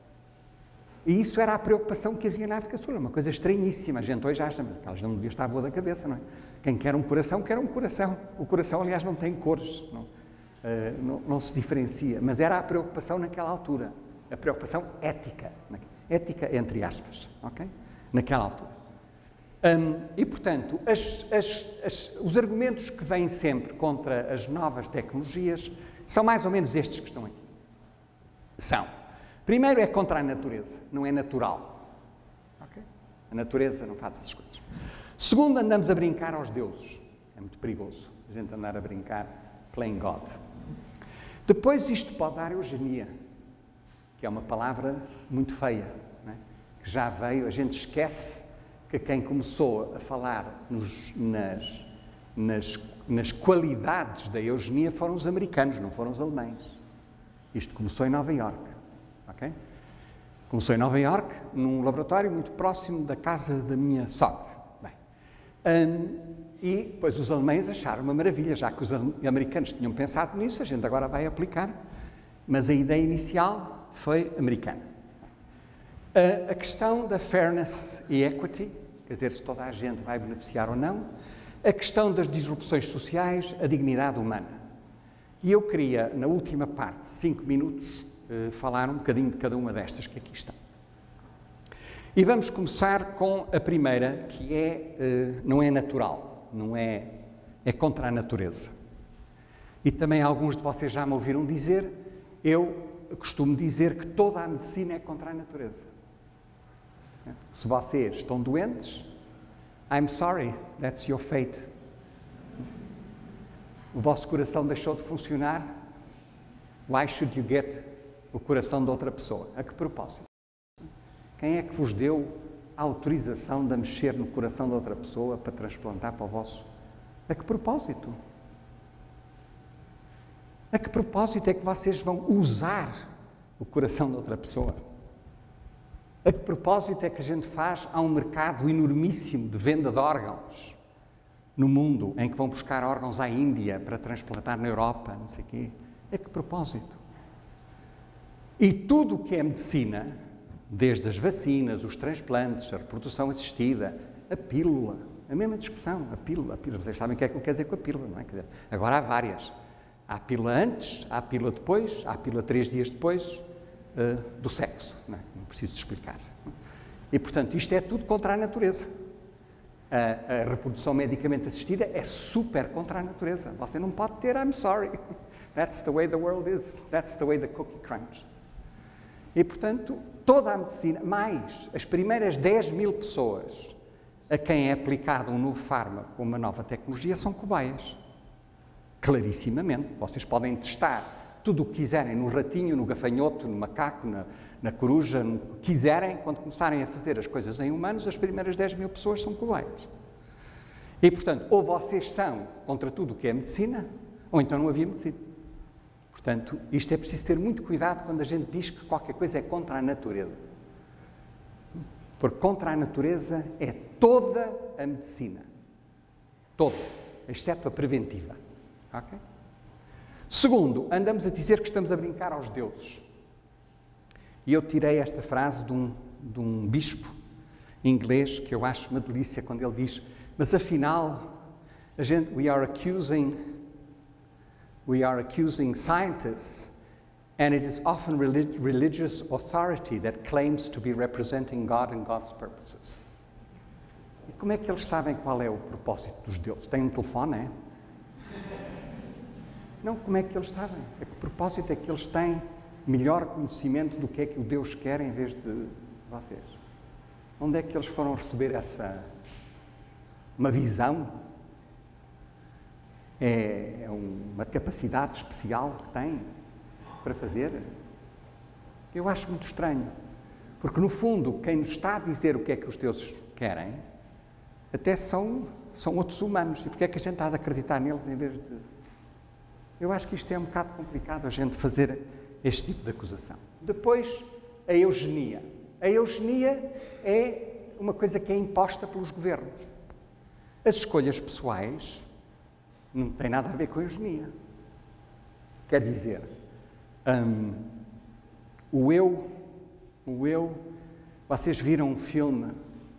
E isso era a preocupação que havia na África do Sul. É uma coisa estranhíssima. A gente hoje acha que elas não deviam estar boa da cabeça, não é? Quem quer um coração, quer um coração. O coração, aliás, não tem cores, não, uh, não, não se diferencia. Mas era a preocupação naquela altura. A preocupação ética. Ética, entre aspas, ok? Naquela altura. Um, e, portanto, as, as, as, os argumentos que vêm sempre contra as novas tecnologias são mais ou menos estes que estão aqui. São. Primeiro é contra a natureza, não é natural. Okay? A natureza não faz essas coisas. Segundo, andamos a brincar aos deuses. É muito perigoso a gente andar a brincar playing God. Depois isto pode dar eugenia, que é uma palavra muito feia, não é? Que já veio, a gente esquece que quem começou a falar nos, nas, nas, nas qualidades da eugenia foram os americanos, não foram os alemães. Isto começou em Nova Iorque. Okay? Começou em Nova Iorque, num laboratório muito próximo da casa da minha sogra. Bem, um, e depois os alemães acharam uma maravilha, já que os americanos tinham pensado nisso, a gente agora vai aplicar. Mas a ideia inicial foi americana. Uh, a questão da fairness e equity, quer dizer, se toda a gente vai beneficiar ou não, a questão das disrupções sociais, a dignidade humana. E eu queria, na última parte, cinco minutos, Uh, falar um bocadinho de cada uma destas que aqui estão. E vamos começar com a primeira, que é, uh, não é natural, não é, é contra a natureza. E também alguns de vocês já me ouviram dizer, eu costumo dizer que toda a medicina é contra a natureza. Se vocês estão doentes, I'm sorry, that's your fate. O vosso coração deixou de funcionar, Why should you get o coração de outra pessoa? A que propósito? Quem é que vos deu a autorização de mexer no coração de outra pessoa para transplantar para o vosso? A que propósito? A que propósito é que vocês vão usar o coração de outra pessoa? A que propósito é que a gente faz? Há um mercado enormíssimo de venda de órgãos no mundo, em que vão buscar órgãos à Índia para transplantar na Europa, não sei o quê. A que propósito? E tudo o que é medicina, desde as vacinas, os transplantes, a reprodução assistida, a pílula, a mesma discussão, a pílula, a pílula. Vocês sabem o que é que eu quero dizer com a pílula, não é? Quer dizer, agora há várias. Há a pílula antes, há a pílula depois, há a pílula três dias depois uh, do sexo. Não é? Não preciso explicar. E, portanto, isto é tudo contra a natureza. A, a reprodução medicamente assistida é super contra a natureza. Você não pode ter, I'm sorry. That's the way the world is. That's the way the cookie crunches. E, portanto, toda a medicina, mais as primeiras dez mil pessoas a quem é aplicado um novo fármaco ou uma nova tecnologia são cobaias. Clarissimamente. Vocês podem testar tudo o que quiserem no ratinho, no gafanhoto, no macaco, na, na coruja, no que quiserem. Quando começarem a fazer as coisas em humanos, as primeiras dez mil pessoas são cobaias. E, portanto, ou vocês são contra tudo o que é medicina, ou então não havia medicina. Portanto, isto é preciso ter muito cuidado quando a gente diz que qualquer coisa é contra a natureza. Porque contra a natureza é toda a medicina. Toda, exceto a preventiva. Okay? Segundo, andamos a dizer que estamos a brincar aos deuses. E eu tirei esta frase de um, de um bispo inglês que eu acho uma delícia quando ele diz: mas afinal, a gente, we are accusing, we are accusing scientists, and it is often relig religious authority that claims to be representing God and God's purposes. E como é que eles sabem qual é o propósito dos deuses? Têm um telefone, é? Não, como é que eles sabem? A que propósito é que eles têm melhor conhecimento do que é que o Deus quer em vez de vocês? Onde é que eles foram receber essa uma visão? É, é uma capacidade especial que têm para fazer? Eu acho muito estranho, porque no fundo quem nos está a dizer o que é que os deuses querem até são, são outros humanos. E porque é que a gente está a acreditar neles em vez de... Eu acho que isto é um bocado complicado, a gente fazer este tipo de acusação. Depois, a eugenia. A eugenia é uma coisa que é imposta pelos governos. As escolhas pessoais não têm nada a ver com a eugenia. Quer dizer, um, o eu, o eu, vocês viram um filme,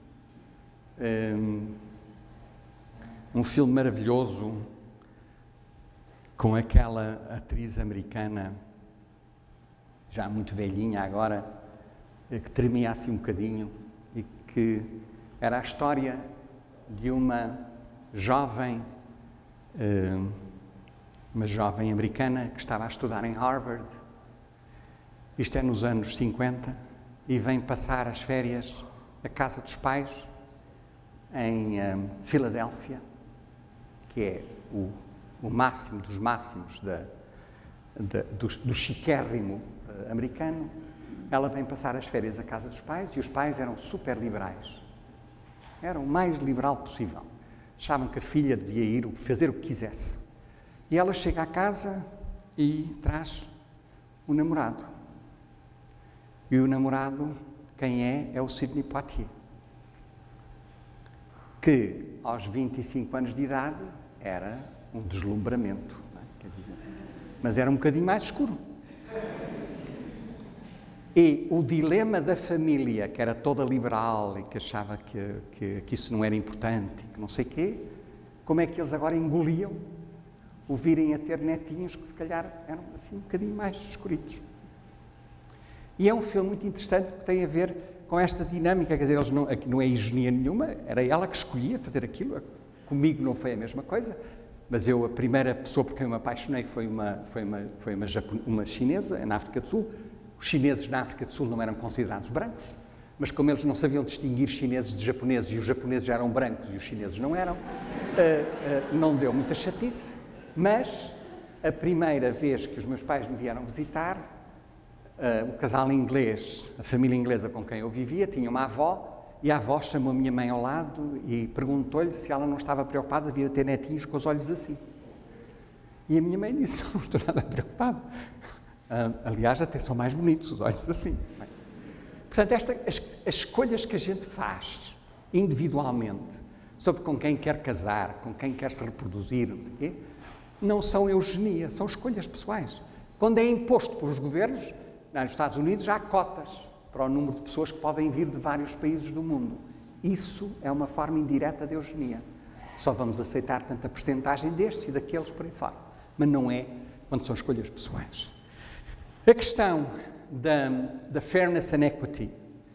um, um filme maravilhoso, com aquela atriz americana, já muito velhinha agora, que tremia assim um bocadinho, e que era a história de uma jovem, uma jovem americana que estava a estudar em Harvard, isto é nos anos cinquenta, e vem passar as férias à casa dos pais, em um, Filadélfia, que é o o máximo dos máximos da, da, do, do chiquérrimo uh, americano. Ela vem passar as férias à casa dos pais e os pais eram super liberais. Eram o mais liberal possível. Achavam que a filha devia ir fazer o que quisesse. E ela chega à casa e traz o namorado. E o namorado, quem é? É o Sidney Poitier, que aos vinte e cinco anos de idade era um deslumbramento, não é? Quer dizer, mas era um bocadinho mais escuro. E o dilema da família, que era toda liberal e que achava que, que, que isso não era importante, que não sei o quê, como é que eles agora engoliam o virem a ter netinhos que se calhar eram assim um bocadinho mais escuritos. E é um filme muito interessante que tem a ver com esta dinâmica, quer dizer, eles não, não é higienia nenhuma, era ela que escolhia fazer aquilo, comigo não foi a mesma coisa. Mas eu, a primeira pessoa por quem eu me apaixonei foi uma, foi uma, foi uma, Japon... uma chinesa, na África do Sul. Os chineses na África do Sul não eram considerados brancos, mas como eles não sabiam distinguir chineses de japoneses, e os japoneses já eram brancos e os chineses não eram, uh, uh, não deu muita chatice, mas a primeira vez que os meus pais me vieram visitar, uh, o casal inglês, a família inglesa com quem eu vivia, tinha uma avó, e a avó chamou a minha mãe ao lado e perguntou-lhe se ela não estava preocupada de vir a ter netinhos com os olhos assim. E a minha mãe disse, não, não estou nada preocupado. Uh, aliás, até são mais bonitos os olhos assim. Portanto, esta, as, as escolhas que a gente faz individualmente sobre com quem quer casar, com quem quer se reproduzir, não sei o quê, não são eugenia, são escolhas pessoais. Quando é imposto pelos governos, nos Estados Unidos já há cotas para o número de pessoas que podem vir de vários países do mundo. Isso é uma forma indireta de eugenia. Só vamos aceitar tanta percentagem destes e daqueles por aí fora. Mas não é quando são escolhas pessoais. A questão da, da fairness and equity.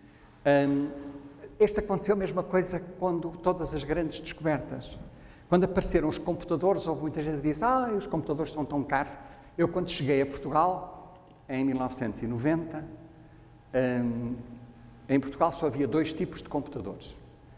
Um, este aconteceu a mesma coisa quando todas as grandes descobertas. Quando apareceram os computadores, houve muita gente que disse, ah, os computadores são tão caros. Eu, quando cheguei a Portugal, em mil novecentos e noventa, um, em Portugal só havia dois tipos de computadores.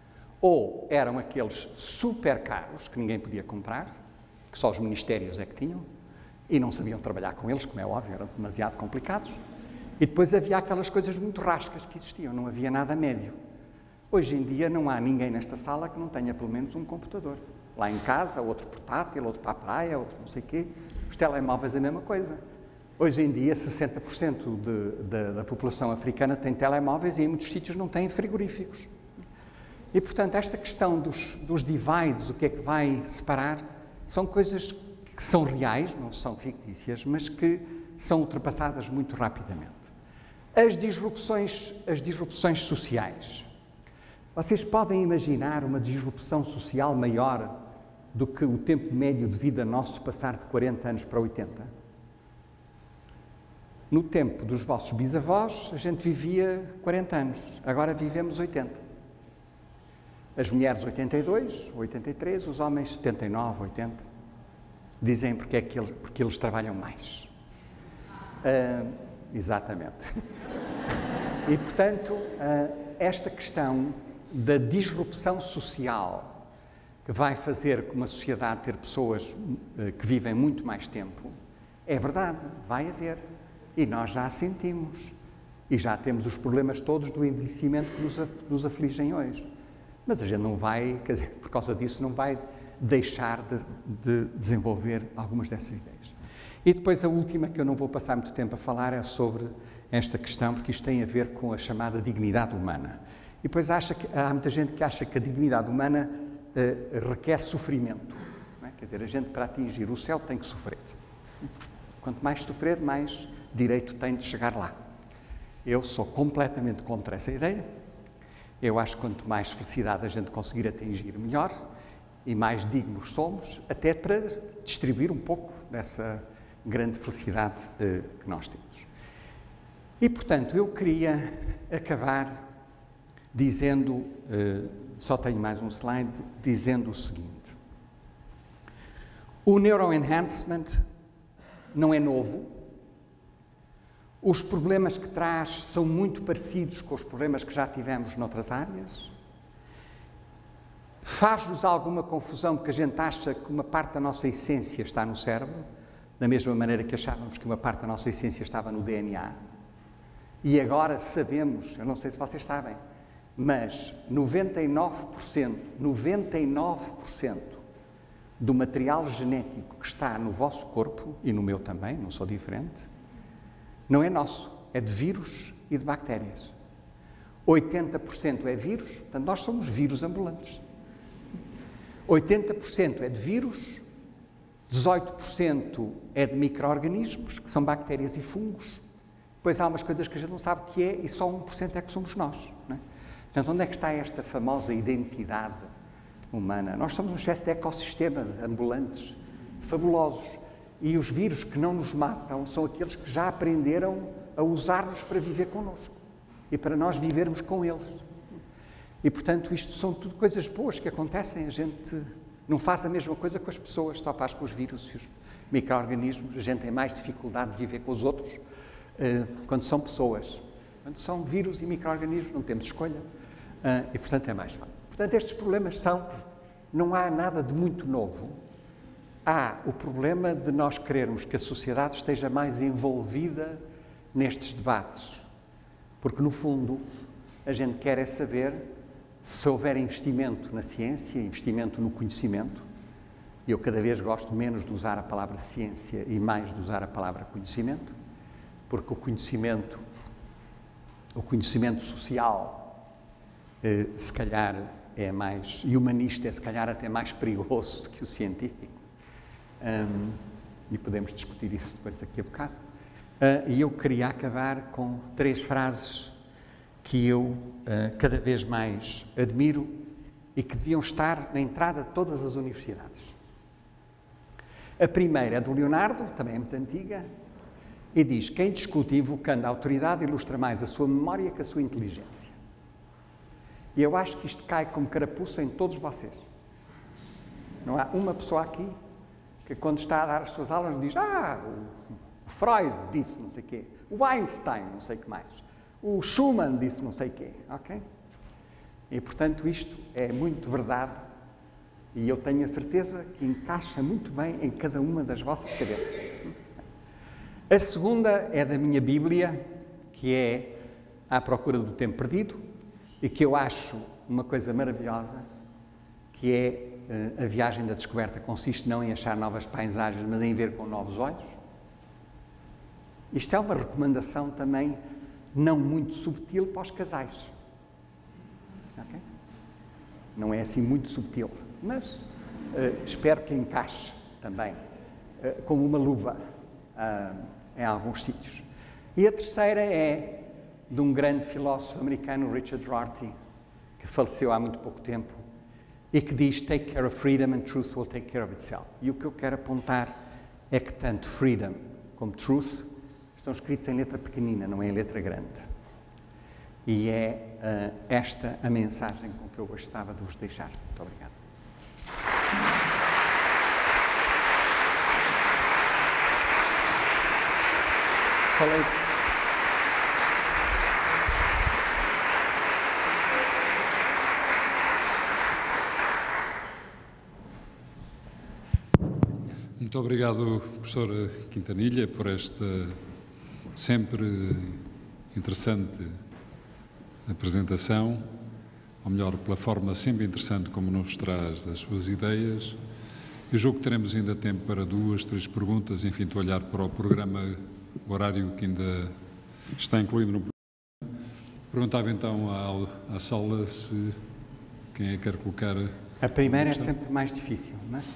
Ou eram aqueles super caros, que ninguém podia comprar, que só os ministérios é que tinham, e não sabiam trabalhar com eles, como é óbvio, eram demasiado complicados. E depois havia aquelas coisas muito rascas que existiam, não havia nada médio. Hoje em dia não há ninguém nesta sala que não tenha pelo menos um computador. Lá em casa, outro portátil, outro para a praia, outro não sei o quê. Os telemóveis é a mesma coisa. Hoje em dia, sessenta por cento de, de, da população africana tem telemóveis e em muitos sítios não têm frigoríficos. E, portanto, esta questão dos, dos divides, o que é que vai separar, são coisas que são reais, não são fictícias, mas que são ultrapassadas muito rapidamente. As disrupções, as disrupções sociais. Vocês podem imaginar uma disrupção social maior do que o tempo médio de vida nosso passar de quarenta anos para oitenta? No tempo dos vossos bisavós, a gente vivia quarenta anos, agora vivemos oitenta. As mulheres oitenta e dois, oitenta e três, os homens setenta e nove, oitenta. Dizem porque, é que eles, porque eles trabalham mais. Uh, exatamente. E, portanto, uh, esta questão da disrupção social que vai fazer com uma sociedade ter pessoas uh, que vivem muito mais tempo, é verdade, vai haver. E nós já a sentimos. E já temos os problemas todos do envelhecimento que nos, nos afligem hoje. Mas a gente não vai, quer dizer, por causa disso, não vai deixar de, de desenvolver algumas dessas ideias. E depois a última, que eu não vou passar muito tempo a falar, é sobre esta questão, porque isto tem a ver com a chamada dignidade humana. E depois acha que, há muita gente que acha que a dignidade humana uh, requer sofrimento. Não é? Quer dizer, a gente para atingir o céu tem que sofrer. Quanto mais sofrer, mais direito tem de chegar lá. Eu sou completamente contra essa ideia. Eu acho que quanto mais felicidade a gente conseguir atingir, melhor, e mais dignos somos, até para distribuir um pouco dessa grande felicidade uh, que nós temos. E, portanto, eu queria acabar dizendo, uh, só tenho mais um slide, dizendo o seguinte. O neuroenhancement não é novo. Os problemas que traz são muito parecidos com os problemas que já tivemos noutras áreas. Faz-nos alguma confusão porque a gente acha que uma parte da nossa essência está no cérebro, da mesma maneira que achávamos que uma parte da nossa essência estava no D N A. E agora sabemos, eu não sei se vocês sabem, mas noventa e nove por cento, noventa e nove por cento do material genético que está no vosso corpo, e no meu também, não sou diferente, não é nosso, é de vírus e de bactérias. oitenta por cento é vírus, portanto, nós somos vírus ambulantes. oitenta por cento é de vírus, dezoito por cento é de micro-organismos, que são bactérias e fungos. Depois há umas coisas que a gente não sabe o que é e só um por cento é que somos nós. Não é? Portanto, onde é que está esta famosa identidade humana? Nós somos uma espécie de ecossistemas ambulantes, fabulosos. E os vírus que não nos matam são aqueles que já aprenderam a usar-nos para viver connosco e para nós vivermos com eles. E, portanto, isto são tudo coisas boas que acontecem. A gente não faz a mesma coisa com as pessoas, só faz com os vírus e os micro-organismos. A gente tem mais dificuldade de viver com os outros uh, quando são pessoas. Quando são vírus e micro-organismos, não temos escolha uh, e, portanto, é mais fácil. Portanto, estes problemas são... Não há nada de muito novo há o problema de nós querermos que a sociedade esteja mais envolvida nestes debates, porque, no fundo, a gente quer é saber se houver investimento na ciência, investimento no conhecimento. Eu cada vez gosto menos de usar a palavra ciência e mais de usar a palavra conhecimento, porque o conhecimento, o conhecimento social, eh, se calhar é mais, e humanista é se calhar até mais perigoso do que o científico. Um, e podemos discutir isso depois daqui a bocado. Uh, e eu queria acabar com três frases que eu uh, cada vez mais admiro e que deviam estar na entrada de todas as universidades. A primeira é do Leonardo, também é muito antiga, e diz: quem discute invocando a autoridade ilustra mais a sua memória que a sua inteligência. E eu acho que isto cai como carapuça em todos vocês. Não há uma pessoa aqui que, quando está a dar as suas aulas, diz: ah, o Freud disse não sei o quê, o Einstein não sei o que mais, o Schumann disse não sei o quê, ok? E, portanto, isto é muito verdade e eu tenho a certeza que encaixa muito bem em cada uma das vossas cabeças. A segunda é da minha Bíblia, que é À Procura do Tempo Perdido, e que eu acho uma coisa maravilhosa, que é uh, a viagem da descoberta consiste não em achar novas paisagens, mas em ver com novos olhos. Isto é uma recomendação também não muito subtil para os casais. Okay? Não é assim muito subtil, mas uh, espero que encaixe também uh, como uma luva uh, em alguns sítios. E a terceira é de um grande filósofo americano, Richard Rorty, que faleceu há muito pouco tempo, e que diz: take care of freedom and truth will take care of itself. E o que eu quero apontar é que tanto freedom como truth estão escritos em letra pequenina, não é em letra grande. E é uh, esta a mensagem com que eu gostava de vos deixar. Muito obrigado. Falei.
Muito obrigado, professor Quintanilha, por esta sempre interessante apresentação, ou melhor, pela forma sempre interessante como nos traz as suas ideias. Eu julgo que teremos ainda tempo para duas, três perguntas, enfim, de olhar para o programa, o horário que ainda está incluído no programa. Perguntava então à, à sala se quem é que quer colocar...
A primeira é sempre mais difícil, mas...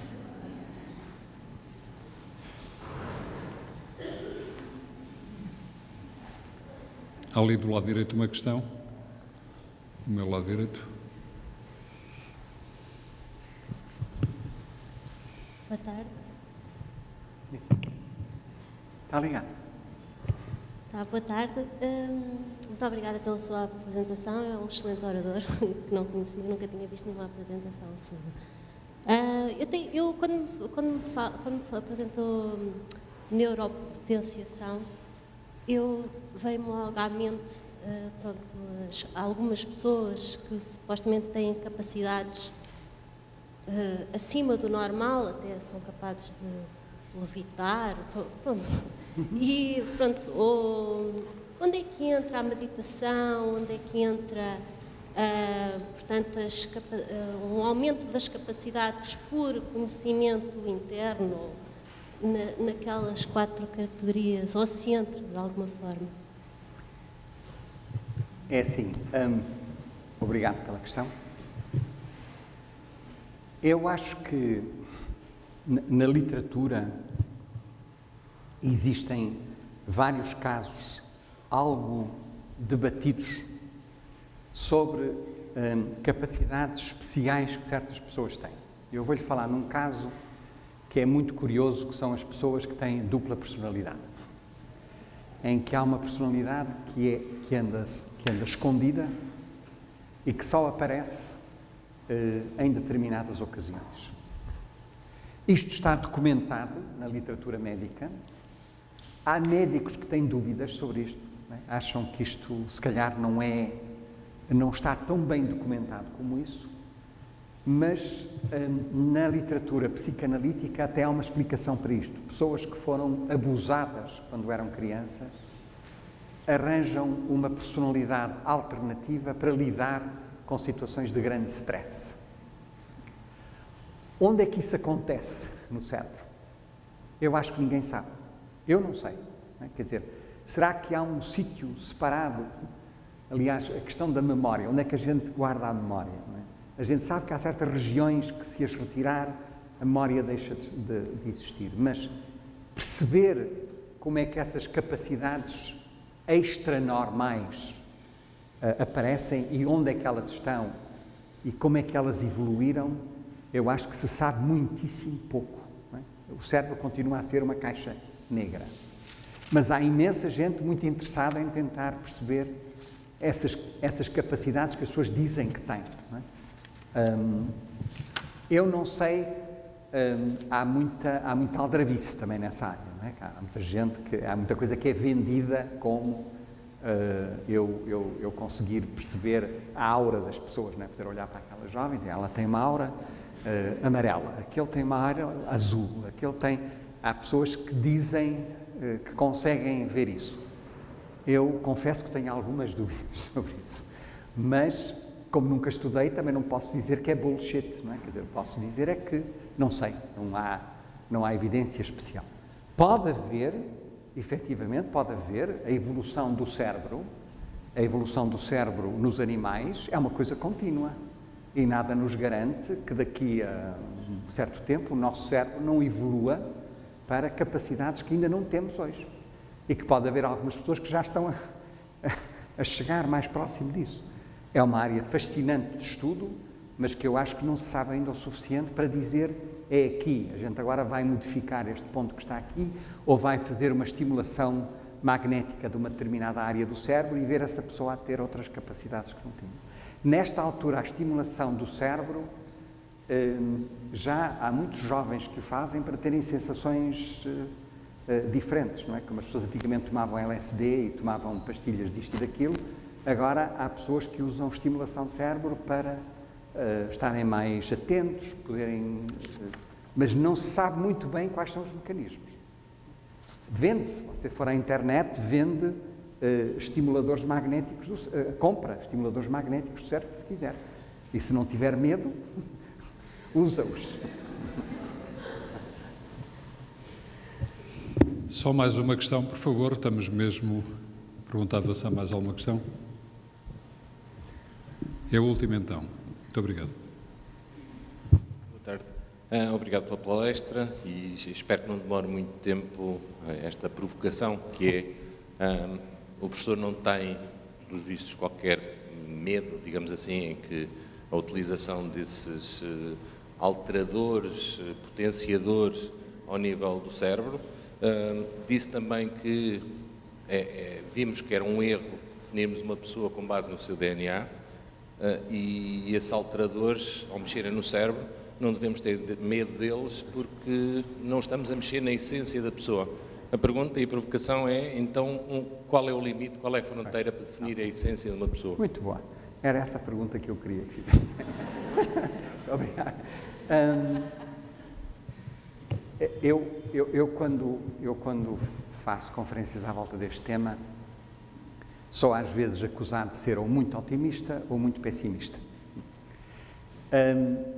Há ali do lado direito uma questão. Do meu lado direito.
Boa tarde.
Está ligado.
Tá, boa tarde. Hum, muito obrigada pela sua apresentação. É um excelente orador, que não conhecia, nunca tinha visto nenhuma apresentação sua. Uh, eu, tenho, eu, quando, quando, me fa, quando me apresentou neuropotenciação, eu veio-me logo à mente uh, pronto, as, algumas pessoas que supostamente têm capacidades uh, acima do normal, até são capazes de levitar, são, pronto. E pronto, ou, onde é que entra a meditação, onde é que entra uh, portanto, as, uh, um aumento das capacidades por conhecimento interno, Na, naquelas quatro categorias, ou se entra de alguma forma?
É assim, hum, obrigado pela questão. Eu acho que na, na literatura existem vários casos algo debatidos sobre hum, capacidades especiais que certas pessoas têm. Eu vou-lhe falar num caso que é muito curioso, que são as pessoas que têm dupla personalidade, em que há uma personalidade que, é, que, anda, que anda escondida e que só aparece eh, em determinadas ocasiões. Isto está documentado na literatura médica. Há médicos que têm dúvidas sobre isto, não é? Acham que isto, se calhar, não é, não está tão bem documentado como isso. mas hum, na literatura psicanalítica até há uma explicação para isto. Pessoas que foram abusadas quando eram crianças arranjam uma personalidade alternativa para lidar com situações de grande stress. Onde é que isso acontece no cérebro? Eu acho que ninguém sabe. Eu não sei. Não é? Quer dizer, será que há um sítio separado? Aliás, a questão da memória, onde é que a gente guarda a memória? Não é? A gente sabe que há certas regiões que, se as retirar, a memória deixa de, de, de existir. Mas perceber como é que essas capacidades extranormais uh, aparecem e onde é que elas estão e como é que elas evoluíram, eu acho que se sabe muitíssimo pouco. Não é? O cérebro continua a ser uma caixa negra. Mas há imensa gente muito interessada em tentar perceber essas, essas capacidades que as pessoas dizem que têm. Não é? um, eu não sei, um, há, muita, há muita aldrabice também nessa área. Não é? Há muita gente, que, há muita coisa que é vendida como uh, eu, eu, eu conseguir perceber a aura das pessoas, não é? Poder olhar para aquela jovem, ela tem uma aura uh, amarela, aquele tem uma aura azul, aquele tem... Há pessoas que dizem uh, que conseguem ver isso. Eu confesso que tenho algumas dúvidas sobre isso, mas como nunca estudei, também não posso dizer que é bullshit, não é? Quer dizer, posso dizer é que não sei, não há, não há evidência especial. Pode haver, efetivamente, pode haver a evolução do cérebro, a evolução do cérebro nos animais é uma coisa contínua e nada nos garante que daqui a um certo tempo o nosso cérebro não evolua para capacidades que ainda não temos hoje e que pode haver algumas pessoas que já estão a, a, a chegar mais próximo disso. É uma área fascinante de estudo, mas que eu acho que não se sabe ainda o suficiente para dizer é aqui, a gente agora vai modificar este ponto que está aqui ou vai fazer uma estimulação magnética de uma determinada área do cérebro e ver essa pessoa a ter outras capacidades que não tinha. Nesta altura, a estimulação do cérebro, já há muitos jovens que o fazem para terem sensações diferentes, não é? Como as pessoas antigamente tomavam L S D e tomavam pastilhas disto e daquilo, agora há pessoas que usam estimulação do cérebro para uh, estarem mais atentos, poderem... Uh, mas não se sabe muito bem quais são os mecanismos. Vende-se, se você for à internet, vende uh, estimuladores magnéticos, do, uh, compra estimuladores magnéticos do cérebro, se quiser. E se não tiver medo, usa-os.
Só mais uma questão, por favor. Estamos mesmo... Perguntava-se há mais alguma questão? É a última, então. Muito obrigado.
Boa tarde. Uh, obrigado pela palestra e espero que não demore muito tempo uh, esta provocação, que é, uh, o professor não tem, dos vistos, qualquer medo, digamos assim, em que a utilização desses uh, alteradores, uh, potenciadores ao nível do cérebro. Uh, disse também que é, é, vimos que era um erro definirmos uma pessoa com base no seu D N A uh, e esses alteradores, ao mexerem no cérebro, não devemos ter medo deles porque não estamos a mexer na essência da pessoa. A pergunta e a provocação é, então, um, qual é o limite, qual é a fronteira para definir a essência de uma pessoa?
Muito boa. Era essa a pergunta que eu queria que fizessem. Obrigado. Um, Eu, eu, eu, quando, eu, quando faço conferências à volta deste tema, sou às vezes acusado de ser ou muito otimista ou muito pessimista. Um,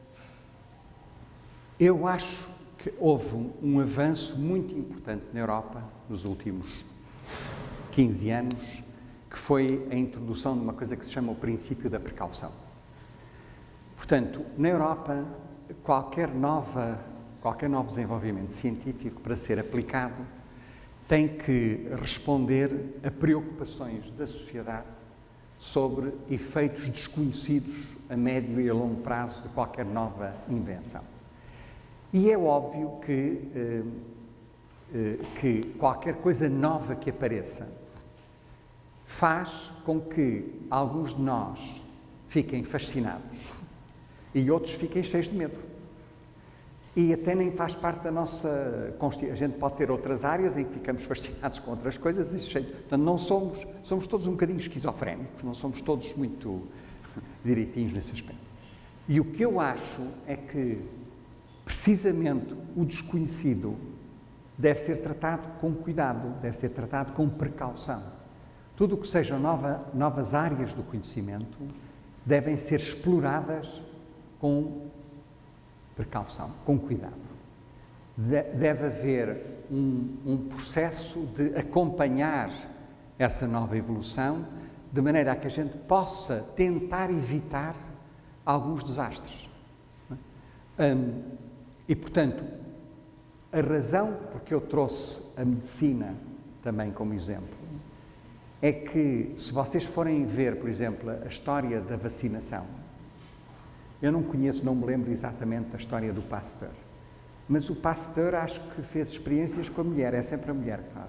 eu acho que houve um, um avanço muito importante na Europa nos últimos quinze anos, que foi a introdução de uma coisa que se chama o princípio da precaução. Portanto, na Europa, qualquer nova... Qualquer novo desenvolvimento científico, para ser aplicado, tem que responder a preocupações da sociedade sobre efeitos desconhecidos a médio e a longo prazo de qualquer nova invenção. E é óbvio que, eh, eh, que qualquer coisa nova que apareça faz com que alguns de nós fiquem fascinados e outros fiquem cheios de medo. E até nem faz parte da nossa constituição. A gente pode ter outras áreas em que ficamos fascinados com outras coisas e cheio. Portanto, não somos, somos todos um bocadinho esquizofrénicos, não somos todos muito direitinhos nesse aspecto. E o que eu acho é que, precisamente, o desconhecido deve ser tratado com cuidado, deve ser tratado com precaução. Tudo o que sejam nova, novas áreas do conhecimento devem ser exploradas com precaução, com cuidado. De, deve haver um, um processo de acompanhar essa nova evolução, de maneira a que a gente possa tentar evitar alguns desastres. Um, e, portanto, a razão por que eu trouxe a medicina também como exemplo é que, se vocês forem ver, por exemplo, a história da vacinação, eu não conheço, não me lembro exatamente da história do Pasteur, mas o Pasteur acho que fez experiências com a mulher, é sempre a mulher que faz.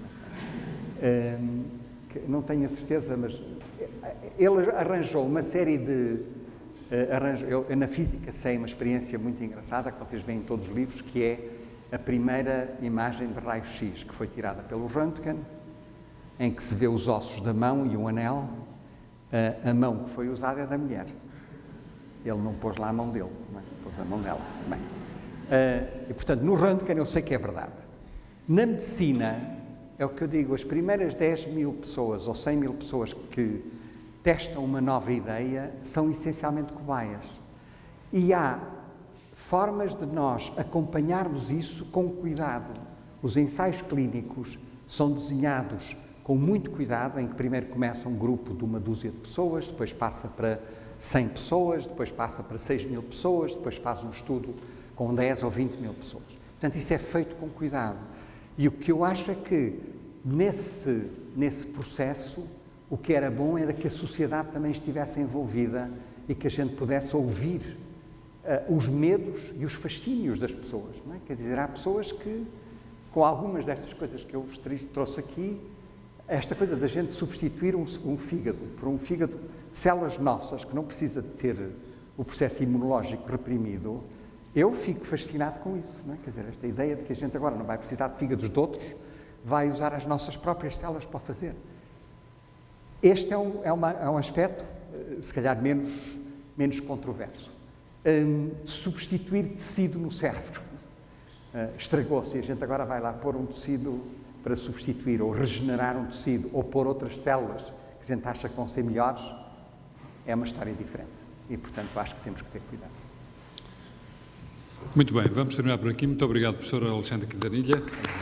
Um, que não tenho a certeza, mas ele arranjou uma série de... Uh, arranjou, eu, eu na física sei uma experiência muito engraçada, que vocês veem em todos os livros, que é a primeira imagem de raio-x, que foi tirada pelo Röntgen, em que se vê os ossos da mão e um anel. Uh, a mão que foi usada é da mulher. Ele não pôs lá a mão dele, não é? Pôs a mão dela. Bem. Uh, e, portanto, no Röntgen eu sei que é verdade. Na medicina, é o que eu digo, as primeiras dez mil pessoas ou cem mil pessoas que testam uma nova ideia são essencialmente cobaias. E há formas de nós acompanharmos isso com cuidado. Os ensaios clínicos são desenhados com muito cuidado, em que primeiro começa um grupo de uma dúzia de pessoas, depois passa para cem pessoas, depois passa para seis mil pessoas, depois faz um estudo com dez ou vinte mil pessoas. Portanto, isso é feito com cuidado. E o que eu acho é que, nesse, nesse processo, o que era bom era que a sociedade também estivesse envolvida e que a gente pudesse ouvir uh, os medos e os fascínios das pessoas. Não é? Quer dizer, há pessoas que, com algumas destas coisas que eu vos trouxe aqui, esta coisa da gente substituir um, um fígado por um fígado de células nossas, que não precisa de ter o processo imunológico reprimido, eu fico fascinado com isso. Não é? Quer dizer, esta ideia de que a gente agora não vai precisar de fígados de outros, vai usar as nossas próprias células para o fazer. Este é um, é uma, é um aspecto, se calhar, menos, menos controverso. Um, substituir tecido no cérebro. Uh, estragou-se e a gente agora vai lá pôr um tecido para substituir ou regenerar um tecido ou pôr outras células que a gente acha que vão ser melhores, é uma história diferente. E, portanto, acho que temos que ter cuidado.
Muito bem, vamos terminar por aqui. Muito obrigado, professor Alexandre Quintanilha.